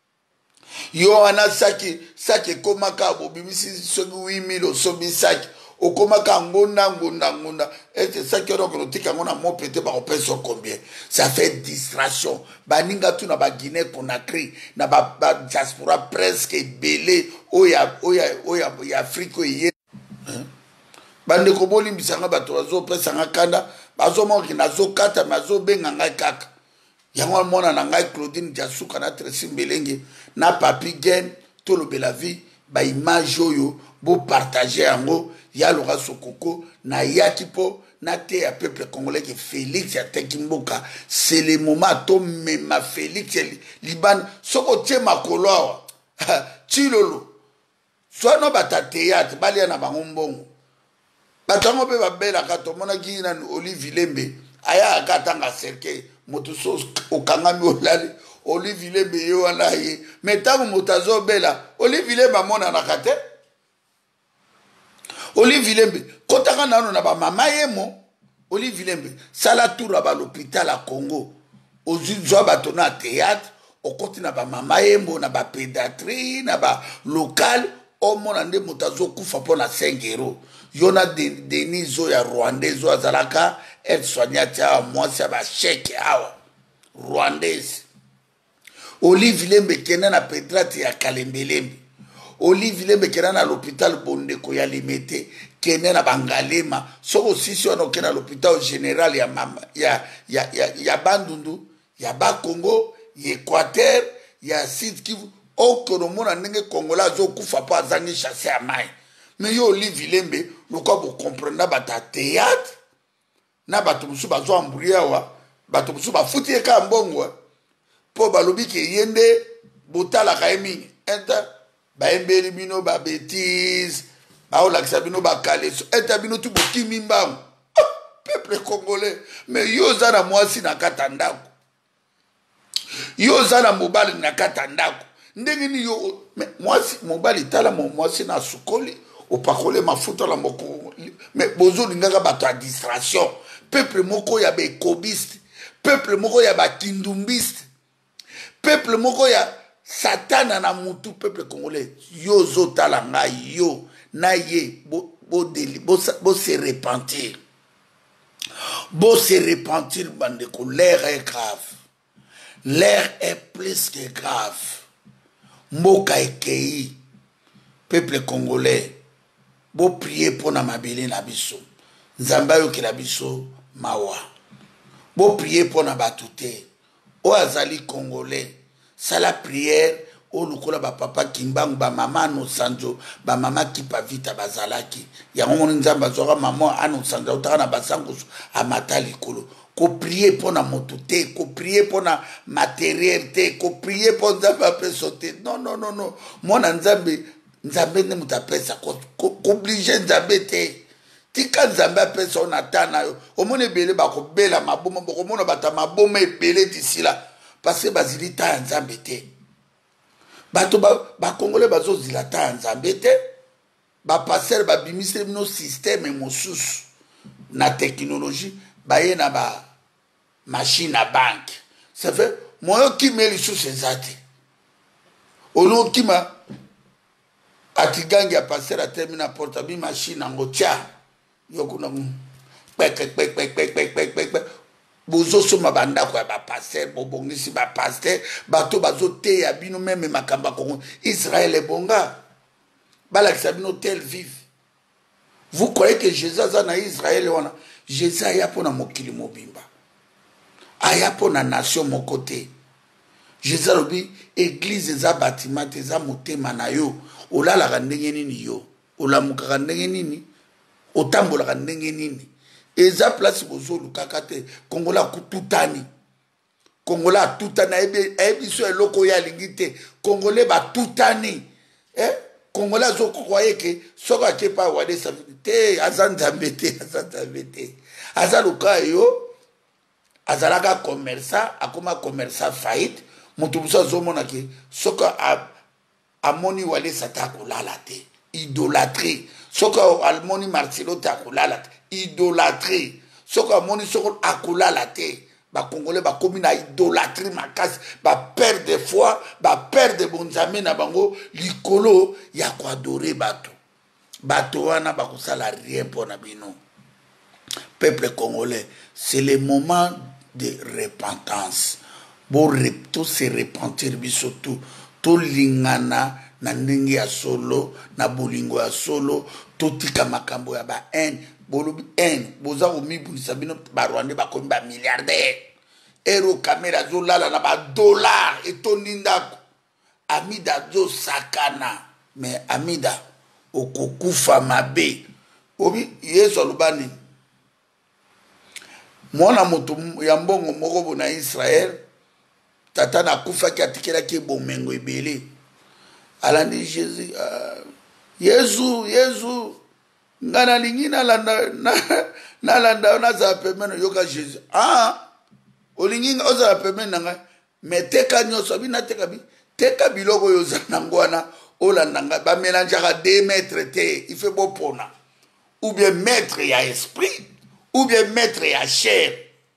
yo wana saki saki komaka bobimisi soki huit mille osomi saki okomaka ngonda ngonda ngonda et ça que donc notika ngona mo pété ba opération combien ça fait distraction baninga tu na ba Guinée Conakry na ba, ba diaspora presque belé oya oya oya ya Afrique yé bande ko bolimbisa nga bato bazo pesa nga kanda bazo mo ki nazo kata mazo benga ngai kaka yango mona na ngai Claudine Diasuka na Tracy Mbelenge na Papi Gen to lo bela vie ba image oyo bo partager yango ya loka sokoko na yakipo na te ya peuple congolais que Félix ya tekimboka c'est le moment to mema Félix Liban soko tie makolo chilolo soit no bata théâtre balia na bango mbongo batango pe babela ka to mona kina Olivier Lembe aya akatanga cercle moto so okangami olali Olivier Lembe yo wana ye metango motazo bela Olivier Lembe mona na kate Olivier Lembe kotaka nano na ba mama yemo Olivier Lembe sala tour ba l'hôpital à Congo ozizwa bato na théâtre okoti na ba mama yemo na ba pédiatrie na ba local o mona nde motazo kufa pona cinq euros yona de Denizo ya Rwandaise azalaka elle soignate à moi ça ba chèque awa Rwandaise Olivier Lembe kena na pédiatrie ya Kalembelembe Olivier Lembe kena na l'hôpital Bondeko ya Limete kena na Bangalema soko sisi ono kena l'hôpital général ya mama ya ya ya, ya Bandundu ya ba Congo ya Équateur ya Sud Kivu okonomona ndenge Kongola zo kufa pa zangi chasse ya mai mais yo li vilembe loko bo comprendre bata théâtre na bato musu bazo amburia wa bato musu bafuti eka mbongo po balobi ke yende botala kaemi enta ba embeli bino ba bêtise ba olakisa bino ba kaleso enta bino tu bokimi mbangu peuple congolais mais yo zana mwasi na kata ndako yo zana mobali na kata ndako ndenge ni yo mwasi mobali tala mwasi na sukoli opakole mafuta la moko mais bozo lingaka bato a distraction peuple moko ya ba ekobiste peuple moko ya ba kindumbiste peuple moko ya satana na mutu peuple congolais yo zo tala ngai yo na ye bo bo deli bo, bo se repentir bo se repentir bandeko l'air est grave l'air est plus que grave mboka ekei peuple congolais bo prier pour na mabele na biso nzamba yo ke la biso mawa bo prier pour na batute o azali congolais sala prière o lukola ba papa kimbangu ba mama no sanjo ba mama kipa vita bazalaki ya ngoni nzamba zoka mama ano sanjo utana basango amata likolo ko prier pour na motute ko prier pour na matériel te ko prier pour nzamba pesote non non non non mona nzambe nzambe ne mutapesa ko obligé nzambe te tika nzambe apesa ona tana yo omone bele ba ko bela maboma boko mona bata maboma ebele disila parce que bazilita ya nzambe te bato ba ba congolais bazo zilata ya nzambe te ba passer ba bimisere no système mosusu na technologie ba ye na ba machine à banque ça fait moyo ki meli sous ezate ono kima atigangi a passer à terminer porte bi machine ngotia yokuna pek pek pek pek pek pek pek pek bozo soma banda kwa ba passer bobongisi ba passer bato bazo te ya bino même makamba kongo Israël est bonga bala kisabino tel vive vous croyez que Jésus a na Israël wana Jésus a pona mokili mobimba aya pona nation mokote Jésus lobi église za bâtiment za motema na yo olala ndenge nini yo olamuka ndenge nini otambola ndenge nini eza place bozolu kakate kongola kututani kongola tutana ebe ebiso eloko ya lingite kongolais ba tutani eh kongola zo croyez que soka ke pa wade savité azanda mbete azanda mbete azaluka yo azalaka commerçant akoma commerçant faillite mutu buso zomona ke soka a amoni wale satako lala te idolâtrie soka almoni martilo ta kulala te idolâtrie soka amoni soko akulala te ba congolais ba komi na idolâtrie makasi ba perdre de foi ba perdre bonzambe na bango likolo ya ko adorer bato bato wana ba kusala rien pona bino peuple congolais c'est le moment de repentance bo repto se repentir biso tout to lingana na ndenge ya solo na bolingo ya solo totika makambo ya ba haine bolobi haine boza komibulisa bino barwande bakomi ba milliardaire ero kamera zo lala na ba dollar etondi ndako amida zo sakana mais amida okokufa mabe obi yesu alobani mwana moto ya mbongo moko bona Israël tata na kufa ki atikela ki bomengo ebele alandi Jésus uh, Yesu Yesu ngana lingina landa na na landa na za pemeno yoka Jésus ah olinginga oza pemeno nga meteka nyoso bina teka bi teka biloko yoza nangwana olanda ba mélange à deux mètres te il fait beau pona ou bien maître ya esprit ou bien maître ya chair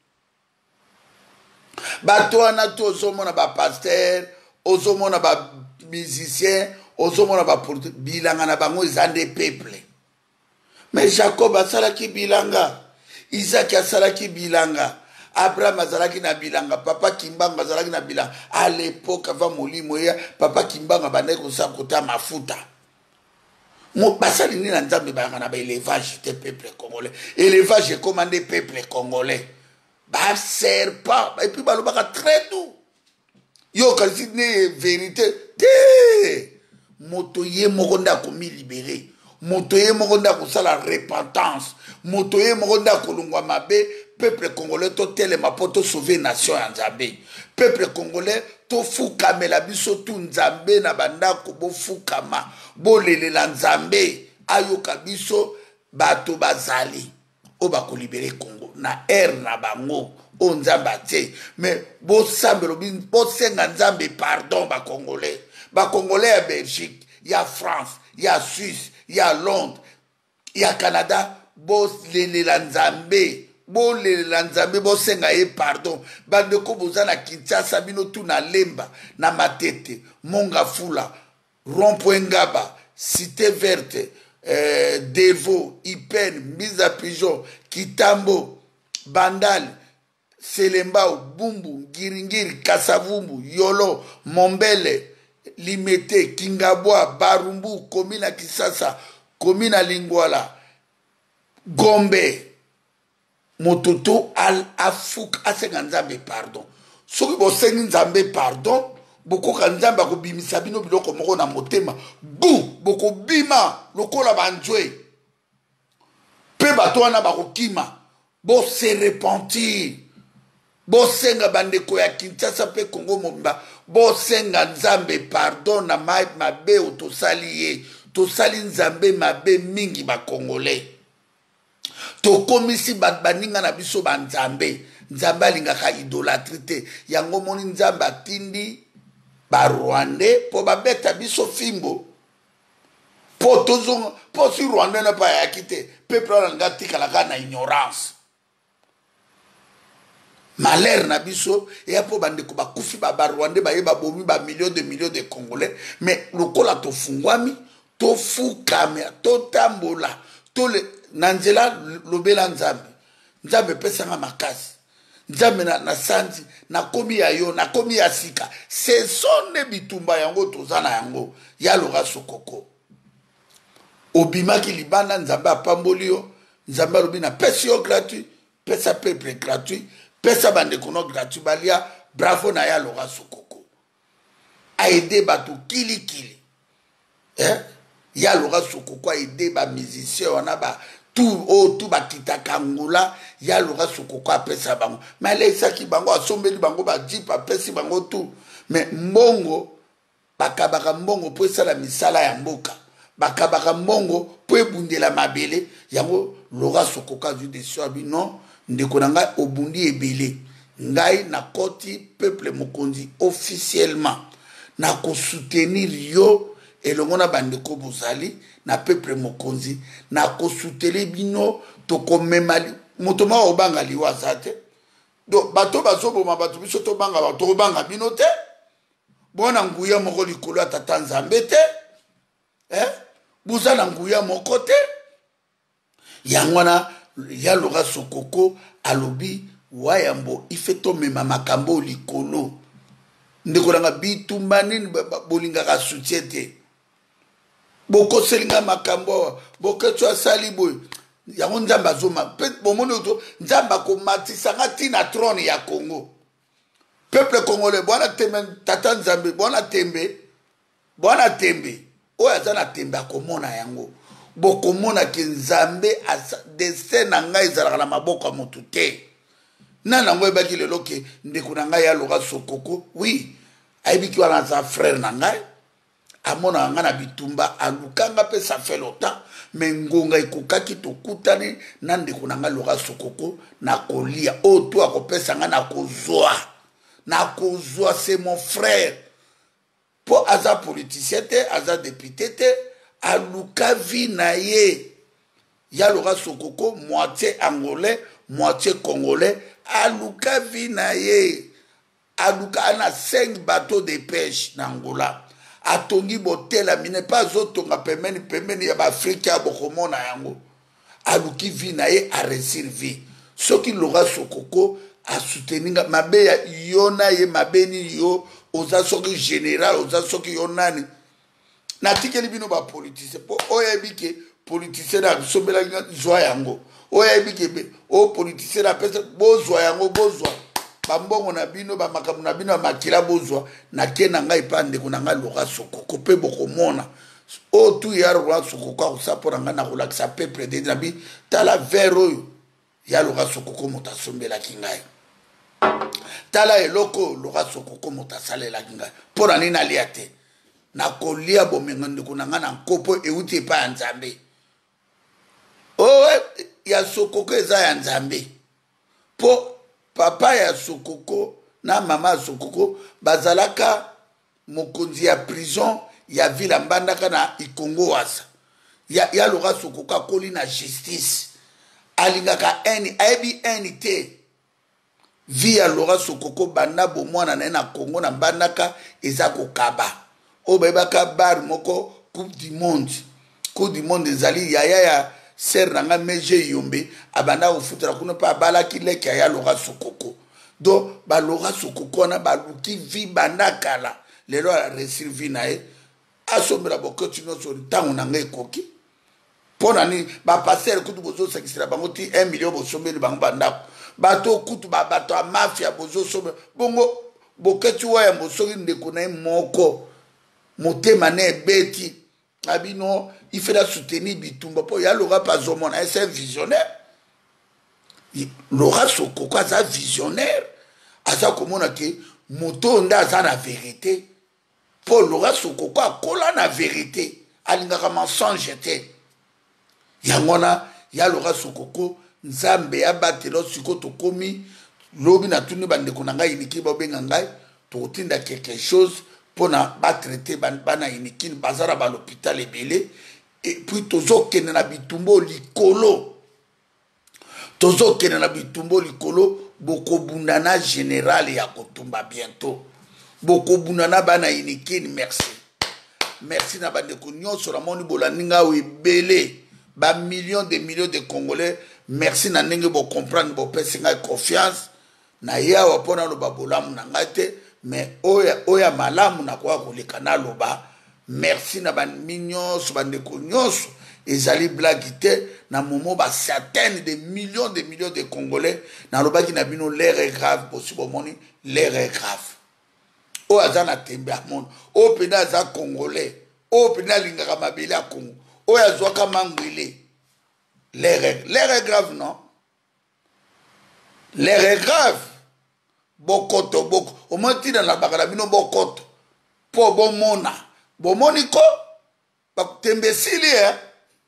bato wana to ozomona ba pasteur ozomona ba musicien ozomona ba porte bilanga na bango ezande peuple mais Jacob asalaki bilanga Isaac asalaki bilanga Abraham azalaki na bilanga papa Kimbanga azalaki na bilanga à l'époque avant molimo ya papa Kimbanga bandai kosa kota mafuta mo basali ni na nzambe banga na ba élevage te peuple congolais élevage commandé peuple congolais ba serpent et puis balobaka très doux yo kasi ne vérité te moto ye moko nda komi libéré moto ye moko nda kosala repentance moto ye moko nda kolongwa mabe peuple congolais totelema mpo tosauve nation ya nzambe peuple congolais tofukamela biso tu nzambe na bandako bofukama bolelela nzambe ayoka biso bato bazali o bakolibere Congo na ere na bango o nzambe atie mais bosambelo bosenga nzambe pardon bacongolais bacongolais ya Belgique ya France ya Suisse ya Londres ya Canada bolelela nzambe bolelela nzambe bosenga ye pardon bandeko boza na Kinshasa bino tu na Lemba na Matete Mongafula Rond-Point Ngaba Cité Verte euh, Devo Ipen mise à prison Kitambo Bandal Selembao Bumbu Giringiri Kasavumbu Yolo Mombele Limete Kingabwa Barumbu Komina Kisasa Komina Lingwala Gombe Mototo al afuk asenga nzambe pardon soki bosengi nzambe pardon bokoka nzambe akobimisa bino biloko moko na motema bu bokobima lokola banzwe mpe bato wana bakokima bose repentir bosenga bandeko ya Kinshasa mpe Congo mobimba bosenga nzambe pardon na mai mabe o tosali ye tosali nzambe mabe mingi bakongolais tokomisi bat baninga na biso banzambe nzambe alingaka idolatrie te yango moni nzambe atindi barwandais po babeta biso fimbo po tozonga po si rwandais na pa yaki te peuple wana nga tikalaka na ignorance malheur na biso eya po bandeko bakufi barwandais baye babomi bamillion de millions de congolais mais lokola tofungwami tofukame totambola tole na nzela lobela nzambe nzambe pesanga makasi nzambe na, na sanzi na komi ya yo na komi ya sika ce sont ne bitumba yango toza na yango ya loga sokoko obimaki libanda nzambe apamboli yo nzambe alobi na pesi yo gratuit pesa peuple gratuit pesa bandeko no gratuit balia bravo na ya loga sokoko aide bato kilikili eh? Ya loga sokoko aide ba musicien wana ba tout o tout bakitaka ngula ya loga sokoko apesa bango mais lesaki bango asombeli bango ba jeep apesi bango tout mais mbongo bakabaka mbongo po esala misala ya mboka bakabaka mbongo po ebundela mabele yango loga sokoko azwi desio abi non ndeko na ngai obundi ebele ngai na koti peuple mokonzi officiellement na kosoutenir yo elongo na bandeko bozali na peuple mokonzi na kosutele bino tokomemali moto ma obanga liwaza te do bato bazoboma bato biso tobanga bato obanga bino te bona nguya moko likolo ya tata nzambe te eh buza na nguya moko te yango wana ya loga sokoko alobi wayambo ife tomema makambo likolo ndeko nanga bitumba nini bolingaka soutien te boko selinga makambo boko asali boy yango nzamba zoma pe bomoni oto nzamba ko matisanga tina trône ya Congo peuple congolais bwana tembe tata nzambe bwana tembe bwana tembe o azana tembe akomona yango boko mona ke nzambe destin na ngai ezalaka na maboko ya motu te nana ngo ebaki lelo ke ndeko na ngai ya loga sokoko oui ayebiki wana aza frère na ngai amona nga na bitumba alukanga pe ça fait longtemps mais ngonga ekokaki tokutani na ndeko na nga loga sokoko na kolia o to akopesa nga na kozwa na kozwa c'est mon frère po aza politicien te aza député te aluka vi na ye ya loga sokoko moitié angolais moitié congolais aluka vi na ye aluka ana cinq bateaux de pêche na Angola atongi botela mine pas zotonga pemeni pemeni ya Afrika ya bokomona yango aluki vi na ye a réussir vie soki loga sokoko a soutenir mabe ya yona ye mabeni yo oza soki général oza soki yonani na tikeli bino ba politicien po oyebike politicien na sombela zwa yango oyebike be o politicien na pesa bozwa yango bozwa bambongo na bino ba makamu na bino makila bozwa na ke na ngai pa ndeko na ngai loga sokoko pe bokomona o tu ya loga sokoko akosapona ngai nakolakisa peuple de nabi tala vere oyo ya loga sokoko moto asombelaki ngai tala eloko loga sokoko moto asalelaki ngai mpo na nini nalia te nakolia bomengo ndeko na ngai na nkopo euti epai ya nzambe o ya sokoko eza ya nzambe mpo papa ya sokoko na mama ya sokoko bazalaka mokonzi ya prison ya ville mbandaka na ikongo wasa ya, ya loga sokoko akoli na justice alingaka eni ayebi eni te vi ya loga sokoko banda bomwana na ye na kongo na mbandaka eza kokaba oyo bayebaka bar moko coupe du monde coupe du monde ezali yaya ya ser na nga meje yombe abanda kofutela kuna mpe abalaki leki ya loga sokoko donc baloga sokoko wana baluki vi banda kala lelo aresir vi na ye asombela bokoti nyonso ntango na ngai ekoki mpo na nini bapasere kutu bozosakisela bango ti un million bosombeli bango bandako bato kutu babato ya mafia bozosombela bongo boketi oyo ya mosoki ndeko na ye moko motema na ebeti abino ifela soutenir bitumba mpo ya loga mpe azomona ese un visionnaire loga sokoko aza visionnaire aza komona ke moto nde aza na verité mpo loga sokoko akola na verité alingaka mensonge te yango wana ya loga sokoko nzambe ya batelo siko tokomi lobi na tuni bandeko na ngai iniki babenga ngai tokotinda quelque chose mpona batraite bana inikini baza na balhôpital ebele epuis tozokende na bitumbo likolo tozokende na bitumbo likolo bokobundana général ya kotumba bientôt bokobundana bana inikini merci merci na bandeko nyonso namoni bolandi nga oyo ebele bamillion de millions de congolais merci na ndenge bocomprendre bopesi ngai confiance na ye awa mpo naloba bolamu na ngai te mais oya oya malamu nakoka koleka naloba merci na bami nyonso bandeko nyonso ezali blagi te na momo bacentaine de millions de millions de congolais nalobaki na bino l'air est grave bosi bomoni l'air est grave oyo aza na tembe ya mono oyo mpena aza congolais oyo mpena alingaka mabele ya congo oyo azwaka mangwele l'air est grave non l'air est grave bokoto boko omotina na bakala bino bokoto po bomona bomoni ko bakutembesili eh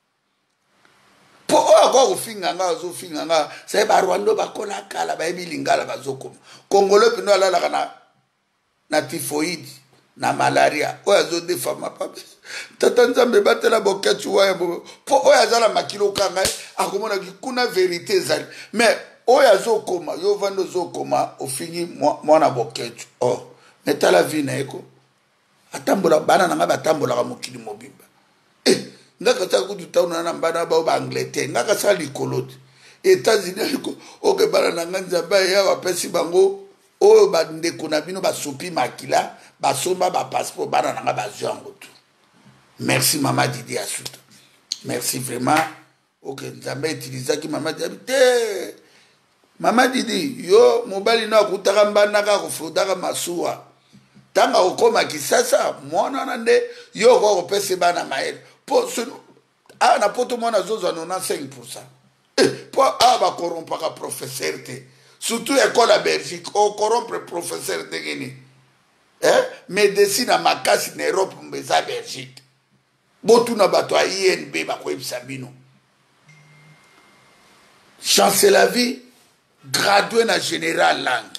po oyo akoka kofinga nga azofinga nga saye barwando bakola kala bayebi lingala bazokoma kongolo pino alalaka na na typhoïde na malaria oyo azodefama pape tata nzambe batela boketu waya po oyo azala makilo kanga akomonaki kuna verité ezali mais oyo azokoma yo vandi ozokoma ofingi mwana boketu oh metala vi na eko atambola bana na nga batambolaka mokili mobimba eh ngaka sa kutu tauna na bana bao ba Angleterre ngaka sa likolo te États-Unis liko oke bana na nga nzambe ya bapesi bango oyo bandeko na bino basopi makila basomba ba passeport bana na nga bazwa yango tu merci mama Didi Asuta merci vraiment oke nzambe utilisaki mama Didi te mama Didi yo mobali na kutaka mbandaka kufudaka masuwa tanga okoma kisasa mwana na nde yo ko kopese bana maele po sunu a na poto mwana zozo quatre-vingt-quinze pour cent eh po a ba corrompaka professeur te surtout école à Belgique o corrompre professeur te geni eh médecine à makasi na Europe mbeza Belgique botu na bato a I N B ba ko ebisa bino chance la vie gradué na général langue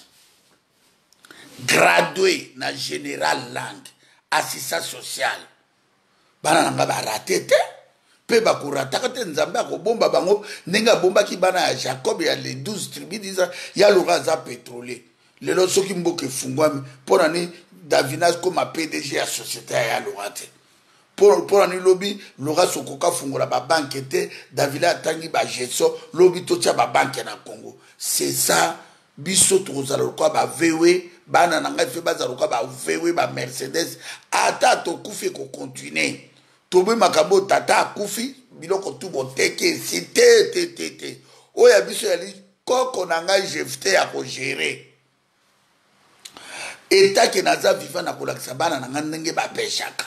gradué na général langue assistant social bana nanga barate te pe bakurataka te nzambe akobomba bango ndenge abombaki bana ya Jacob ya les douze tribus d'Israël ya loga za pétrolier lelo soki mboka efungwami mpona ni Davinas comme P D G ya société ya loga te mpona ni lobi loga sokoka fungola babanke te Davila atangi bageso lobi totia babanke na Congo c'est ça biso tokozala lokwa bavewe bana na ngai fe bazala lokwa bavewe ba Mercedes ata tokufi kokontinue tobe makambo tata akufi biloko tu boteke esi te te te te oyo biso yali koko na ngai jefte ya kogere etake naza vivant na kolakisa bana na ngai ndenge bapeshaka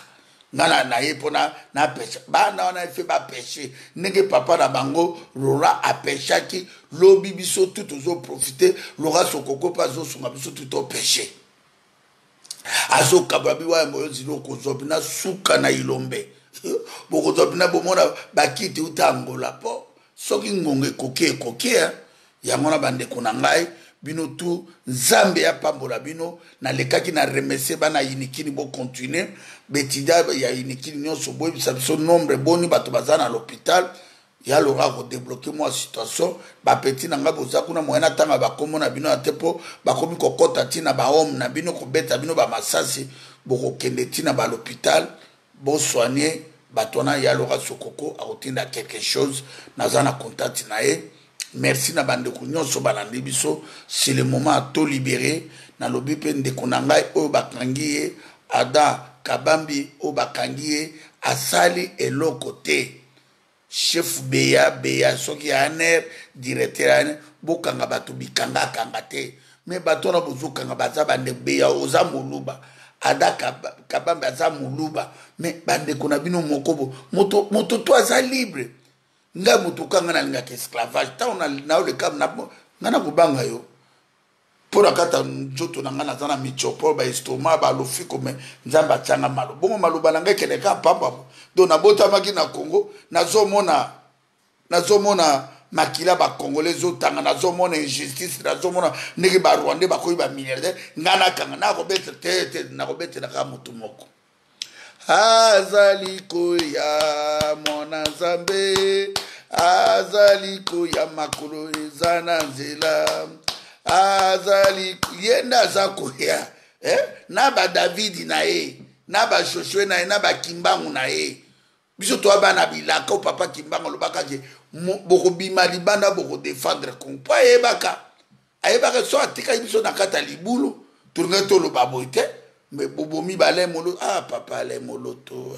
ngana na ye pona na pêche bana wana fait ba pêcher ndenge papa na bango Laura a pêché ki lobi biso tout ozo profiter Laura sokoko pa zo sunga biso tout au pêcher azo kababi wa moyo zilo ko zobina suka na ilombe boko zobina bomona bakiti utangola po soki ngonge koke koke ya mona bande kunangai bino tu nzambe ya pambola bino na lekaki na remercier bana yinikini bo continuer betida ya yinikini nyonso boy bisa biso nombre boni bato bazana à l'hôpital ya Laura ko débloquer moi situation ba petit na nga boza kuna moyena tanga ba komona bino atepo ba komi kokota tina ba homme na bino ko beta bino ba masasi boko kende tina ba l'hôpital bo soigner batona ya Laura sokoko a otinda quelque chose nazana contact na ye. Merci na bande nyonso balandi biso c'est le moment à tout libérer na lobi pe ndeko na ngai o bakangi ada kabambi o bakangi asali eloko te chef beya beya soki aner directeur ane bokanga bato bikanga kanga te me bato na bozokanga baza bande beya oza moluba ada kabambi aza moluba me bande kona bino mokobo moto moto to aza libre nga mutu kanga na linga esclavage ta ona na le kam na ngana kubanga yo pora kata njoto na ngana zana michopo ba estoma ba lofiko me nzamba tsanga malo bongo maluba na ngeke ka papa do na bota maki na Congo nazomona nazomona makila ba congolais zo tanga nazomona injustice nazomona ndiki ba Rwanda ba koyi ba milliardaire ngana kanga na ko bete te na ko bete na ka mutu moko azaliko ya mona zambe azaliko ya makolo ezana nzela azaliko yenda zako ya eh na ba David na ye na ba Joshua na ye na ba Kimbangu na ye biso to bana bilaka papa Kimbangu lobaka ke boko bima libanda boko défendre kompo ayebaka ayebaka so atika biso na kata libulu tourner to lo baboite. Mais Bobomi balé molo ah papa allait moloto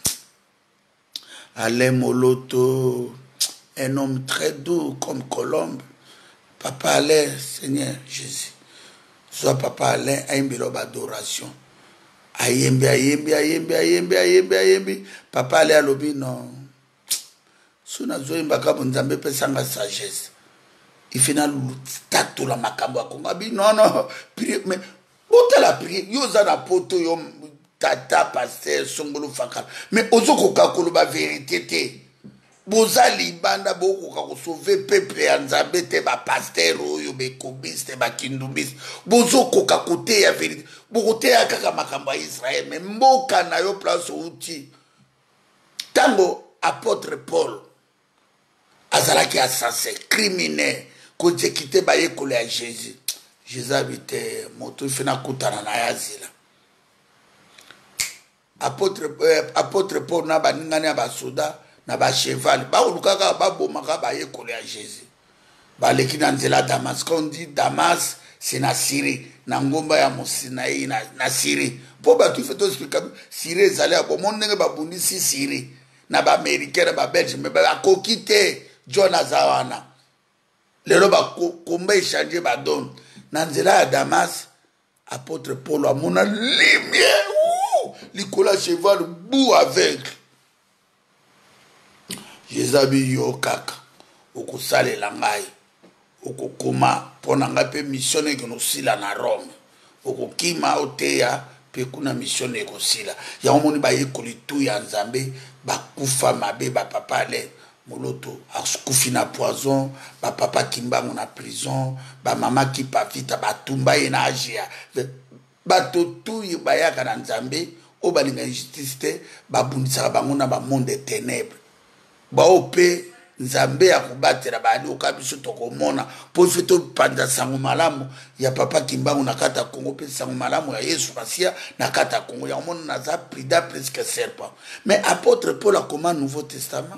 allait moloto un homme très doux comme Colombe papa allait Seigneur Jésus soit papa allait à une biloba adoration ayembi ayembi ayembi ayembi ayembi ayembi papa allait à l'obi non suna zoimba kabo nzambe pesanga sagesse il final tato la makambo akongabi non non mais Ota la prière, yo za na poto yo tata pasteur songolo faka. Mais ozoko kakolo ba vérité te. Boza libanda boko kako sauver peuple ya nzambe te ba pasteur oyo be kobiste ba kindumbis. Bozoko kakote ya vérité. Bokote ya kaka makamba Israël mais mboka na yo place outi. Tango apôtre Paul azalaki assassin criminel ko djekite ba yekole ya Jésus. Jésus habite moto fina kutana na yazila apôtre euh, apôtre Paul na baningani ya basoda na ba cheval ba ulukaka ba bomaka ba yekole ya Jésus ba leki na nzela Damas quand on dit Damas c'est na Syrie na ngomba ya Mosinaï na, na Syrie po ba tu fait expliquer Syrie ezali ya bomon ndenge ba bundisi Syrie na ba américain ba belge mais ba kokite Jonas awana lelo ba komba échanger ba donne Nanzela à Damas, apôtre Paul a mon lumière, Nicolas cheval bout avec. Jézabi yo kaka, oko sale langai, oko koma, ponanga pe missionne que nous sila na Rome, oko kima oteya pe kuna missionne ko sila. Ya omoni ba yekoli tu ya nzambe, ba kufa mabe ba papa le. Moloto akufi na poison ba papa Kimbangu na prison ba mama ki pavita ba tumba ina ajia ba totu bayaka na nzambe o balinga injustice te ba bundisa bango na ba monde des ténèbres ba ope nzambe ya kubatela ba ali okabiso tokomona po feto panda sango malamu ya papa Kimbangu na kata Congo pe sango malamu ya Yesu Masia na kata Congo ya mona na za prida presque serpent mais apôtre Paul a comment Nouveau Testament.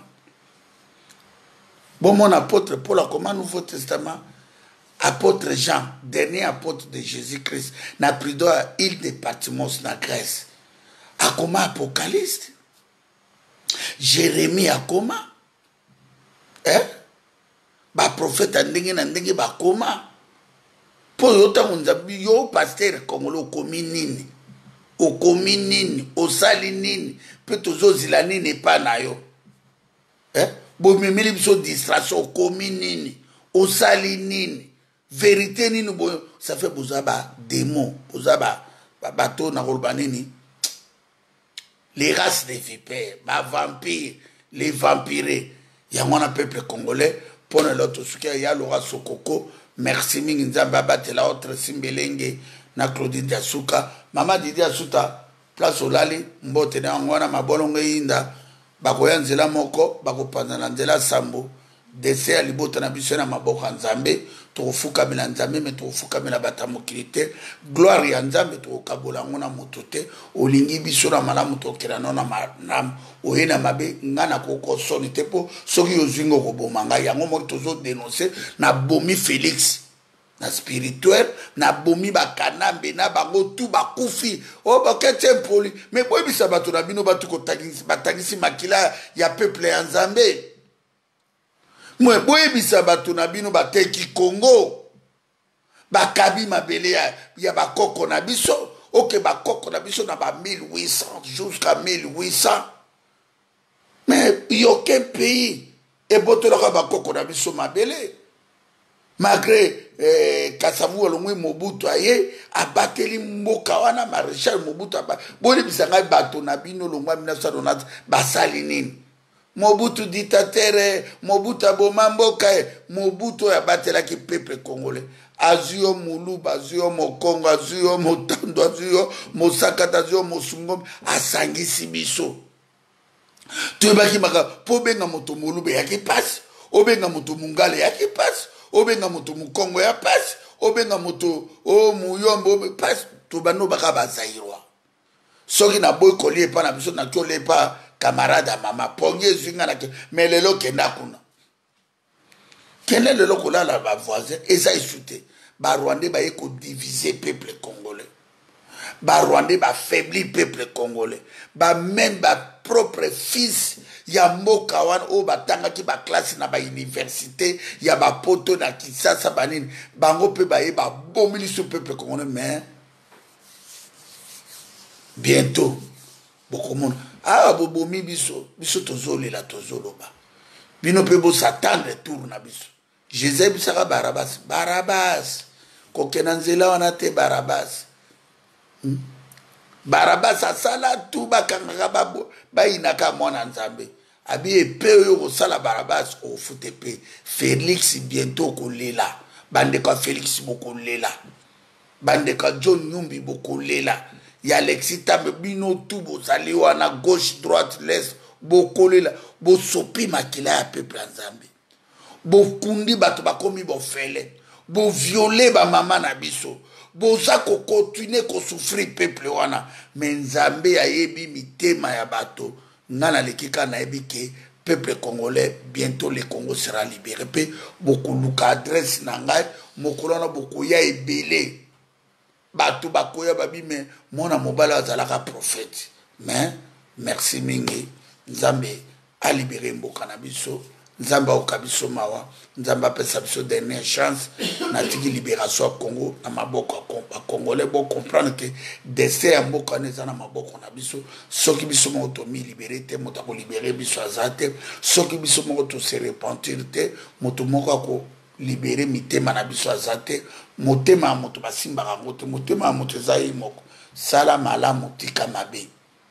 Bon, mon apôtre Paul a comme Nouveau Testament, apôtre Jean, dernier apôtre de Jésus-Christ, n'a pris à l'île de Patmos, na Grèce. A comment Apocalypse? Jérémie a comment? Hein? Ba prophète a ndenge na ndenge ba comment? Po yota unzabi yo pasteur kongolo komi nini? okomi nini osali nini mpe tozozila nini epa na yo eh? Bomemeli biso distraction okomi nini osali nini vérité nini boyo ça fait boza ba démon boza ba bato na koloba nini les races des vipères ba vampires les vampires yango na peuple congolais pona l'autre suki ya Laura Sokoko merci mingi nzambe abatela autre simbelenge na Claudine Diasuka mama Didi Asuta place olali mbote na ngwana mabolongo yinda bakoya nzela moko bakopanza na nzela sambo dese ya libota na biso na maboko nzambe tofukamela nzambe me tofukamela batamokili te gloire ya nzambe tokabola ngona moto te olingi biso na malamu tokela nona manam oyena mabe ngana koko soni te po soki yozingo koboma nga yango mo tozo dénoncer na bomi Félix na spirituel na bomi bakanambe na bango tu bakufi o bakete poli me boy bisa bato na bino batu ko tagisi batagisi makila ya peuple ya nzambe mwe boy bisa bato na bino bateki Congo bakabi mabele ya, ya bakoko na biso oke bakoko na biso na ba mille huit cents jusqu'à mille huit cents mais yoke pays e botoloka bakoko na biso mabele malgré eh, Kasavu alongwe Mobutu aye abateli mboka wana Maréchal Mobutu aba boli bisanga bato na bino longwa mille neuf cent quatre-vingt-dix basali nini Mobutu dictateur Mobutu aboma mboka Mobutu abatelaki peuple congolais azio muluba azio mokongo azio motando azio mosakata azio mosungom asangisi biso tuyebaki maka po benga moto mulube yaki pasi obenga moto mungale yaki pasi obenga moto mukongo ya pasi obenga moto o muyombo pasi tubano baka bazairwa soki na boy kolie pa na biso na tole pa camarade mama ponge zinga na mais lelo kenda kuna kende lelo kolala ba voisin eza isute ba Rwandais ba yeko diviser peuple congolais ba Rwandais ba faiblir peuple congolais ba même ba propre fils ya mboka wana o batanga ki ba classe na ba université ya ba poto na Kinshasa banini bango pe ba ye ba bomili sur peuple congolais mais bientôt beaucoup monde ah bobomi biso biso tozolela tozoloba bino pe bo s'attendre tour na biso Jésus bisaka Barabas Barabas kokena nzela wana te Barabas hmm? Barabas asala tu bakanga babo bayinaka mwana nzambe abi epe oyo kosala Barabas ofute pe Félix bientôt kolela bandeka Félix bokolela bandeka John Nyumbi bokolela ya Alexis Tambe bino tu bozali wana gauche droite l'est bokolela bosopi makila ya peuple nzambe bokundi bato bakomi bofele bo violer ba mama na biso boza ko continuer ko souffrir peuple wana menzambe ayebi mitema ya bato ngana lekika na ebike peuple congolais bientôt le Congo sera libéré pe beaucoup luka adresse na ngai mokolona beaucoup ya ebele bato bakoya babi me mona mobala azalaka prophète mais merci mingi nzambe a libéré mboka na biso nzambe okabiso mawa nzambe apesa biso dernière chance na tiki libération ya Congo na maboko ya congolais bo comprendre que destin ya mboka neza na maboko na biso soki biso moko tomi libéré te moto ako libéré biso azate soki biso moko to se repentir te moto moko ako libéré mitema na biso azate motema ya moto basimbaka ngo te motema ya moto eza ye moko sala malamu tika mabe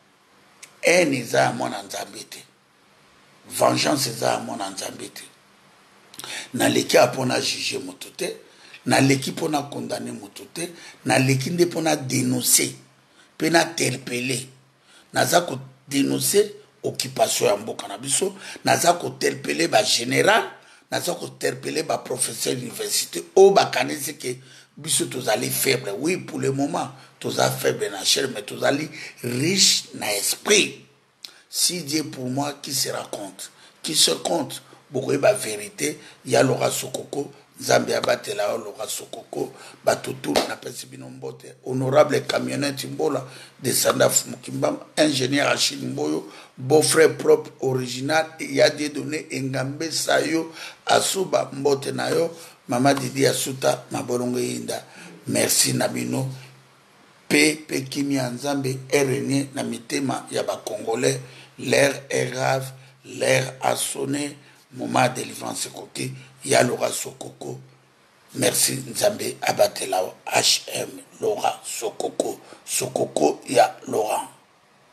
ene eza ya mwana nzambe te vengeance eza ya mwana nzambe te naleki apona juge moto te naleki mpona condamne moto te naleki nde mpona dénoncer mpe na terpele naza kodénoncer occupation ya mboka na biso naza koterpele bagénéral naza koterpele baprofesseur d'université oyo bakanisi ke biso tozali faible oui pour le moment toza faible na chair mais tozali riche na esprit. Si Dieu pour moi, qui se raconte, qui se compte, beaucoup de la vérité, il y a Laura Sokoko, Zambia Batela, Laura Sokoko, Batutu, Napetsibinombote, honorable camionnette Mbola, descendant Mukimbam, ingénieur Achille Mboyo, beau-frère propre, original, il y a des données, Ngambe Sayo, Asuba Mbote Nayo, Mama Didi Asuta, Mabolongo Inda, merci Nabino. paix pe kimia nzambe erenie na mitema ya ba congolais. L'air est grave, l'air a sonné, moment de délivrance koki ya Laura Sokoko. Merci nzambe abatela H M Laura Sokoko Sokoko ya Laura.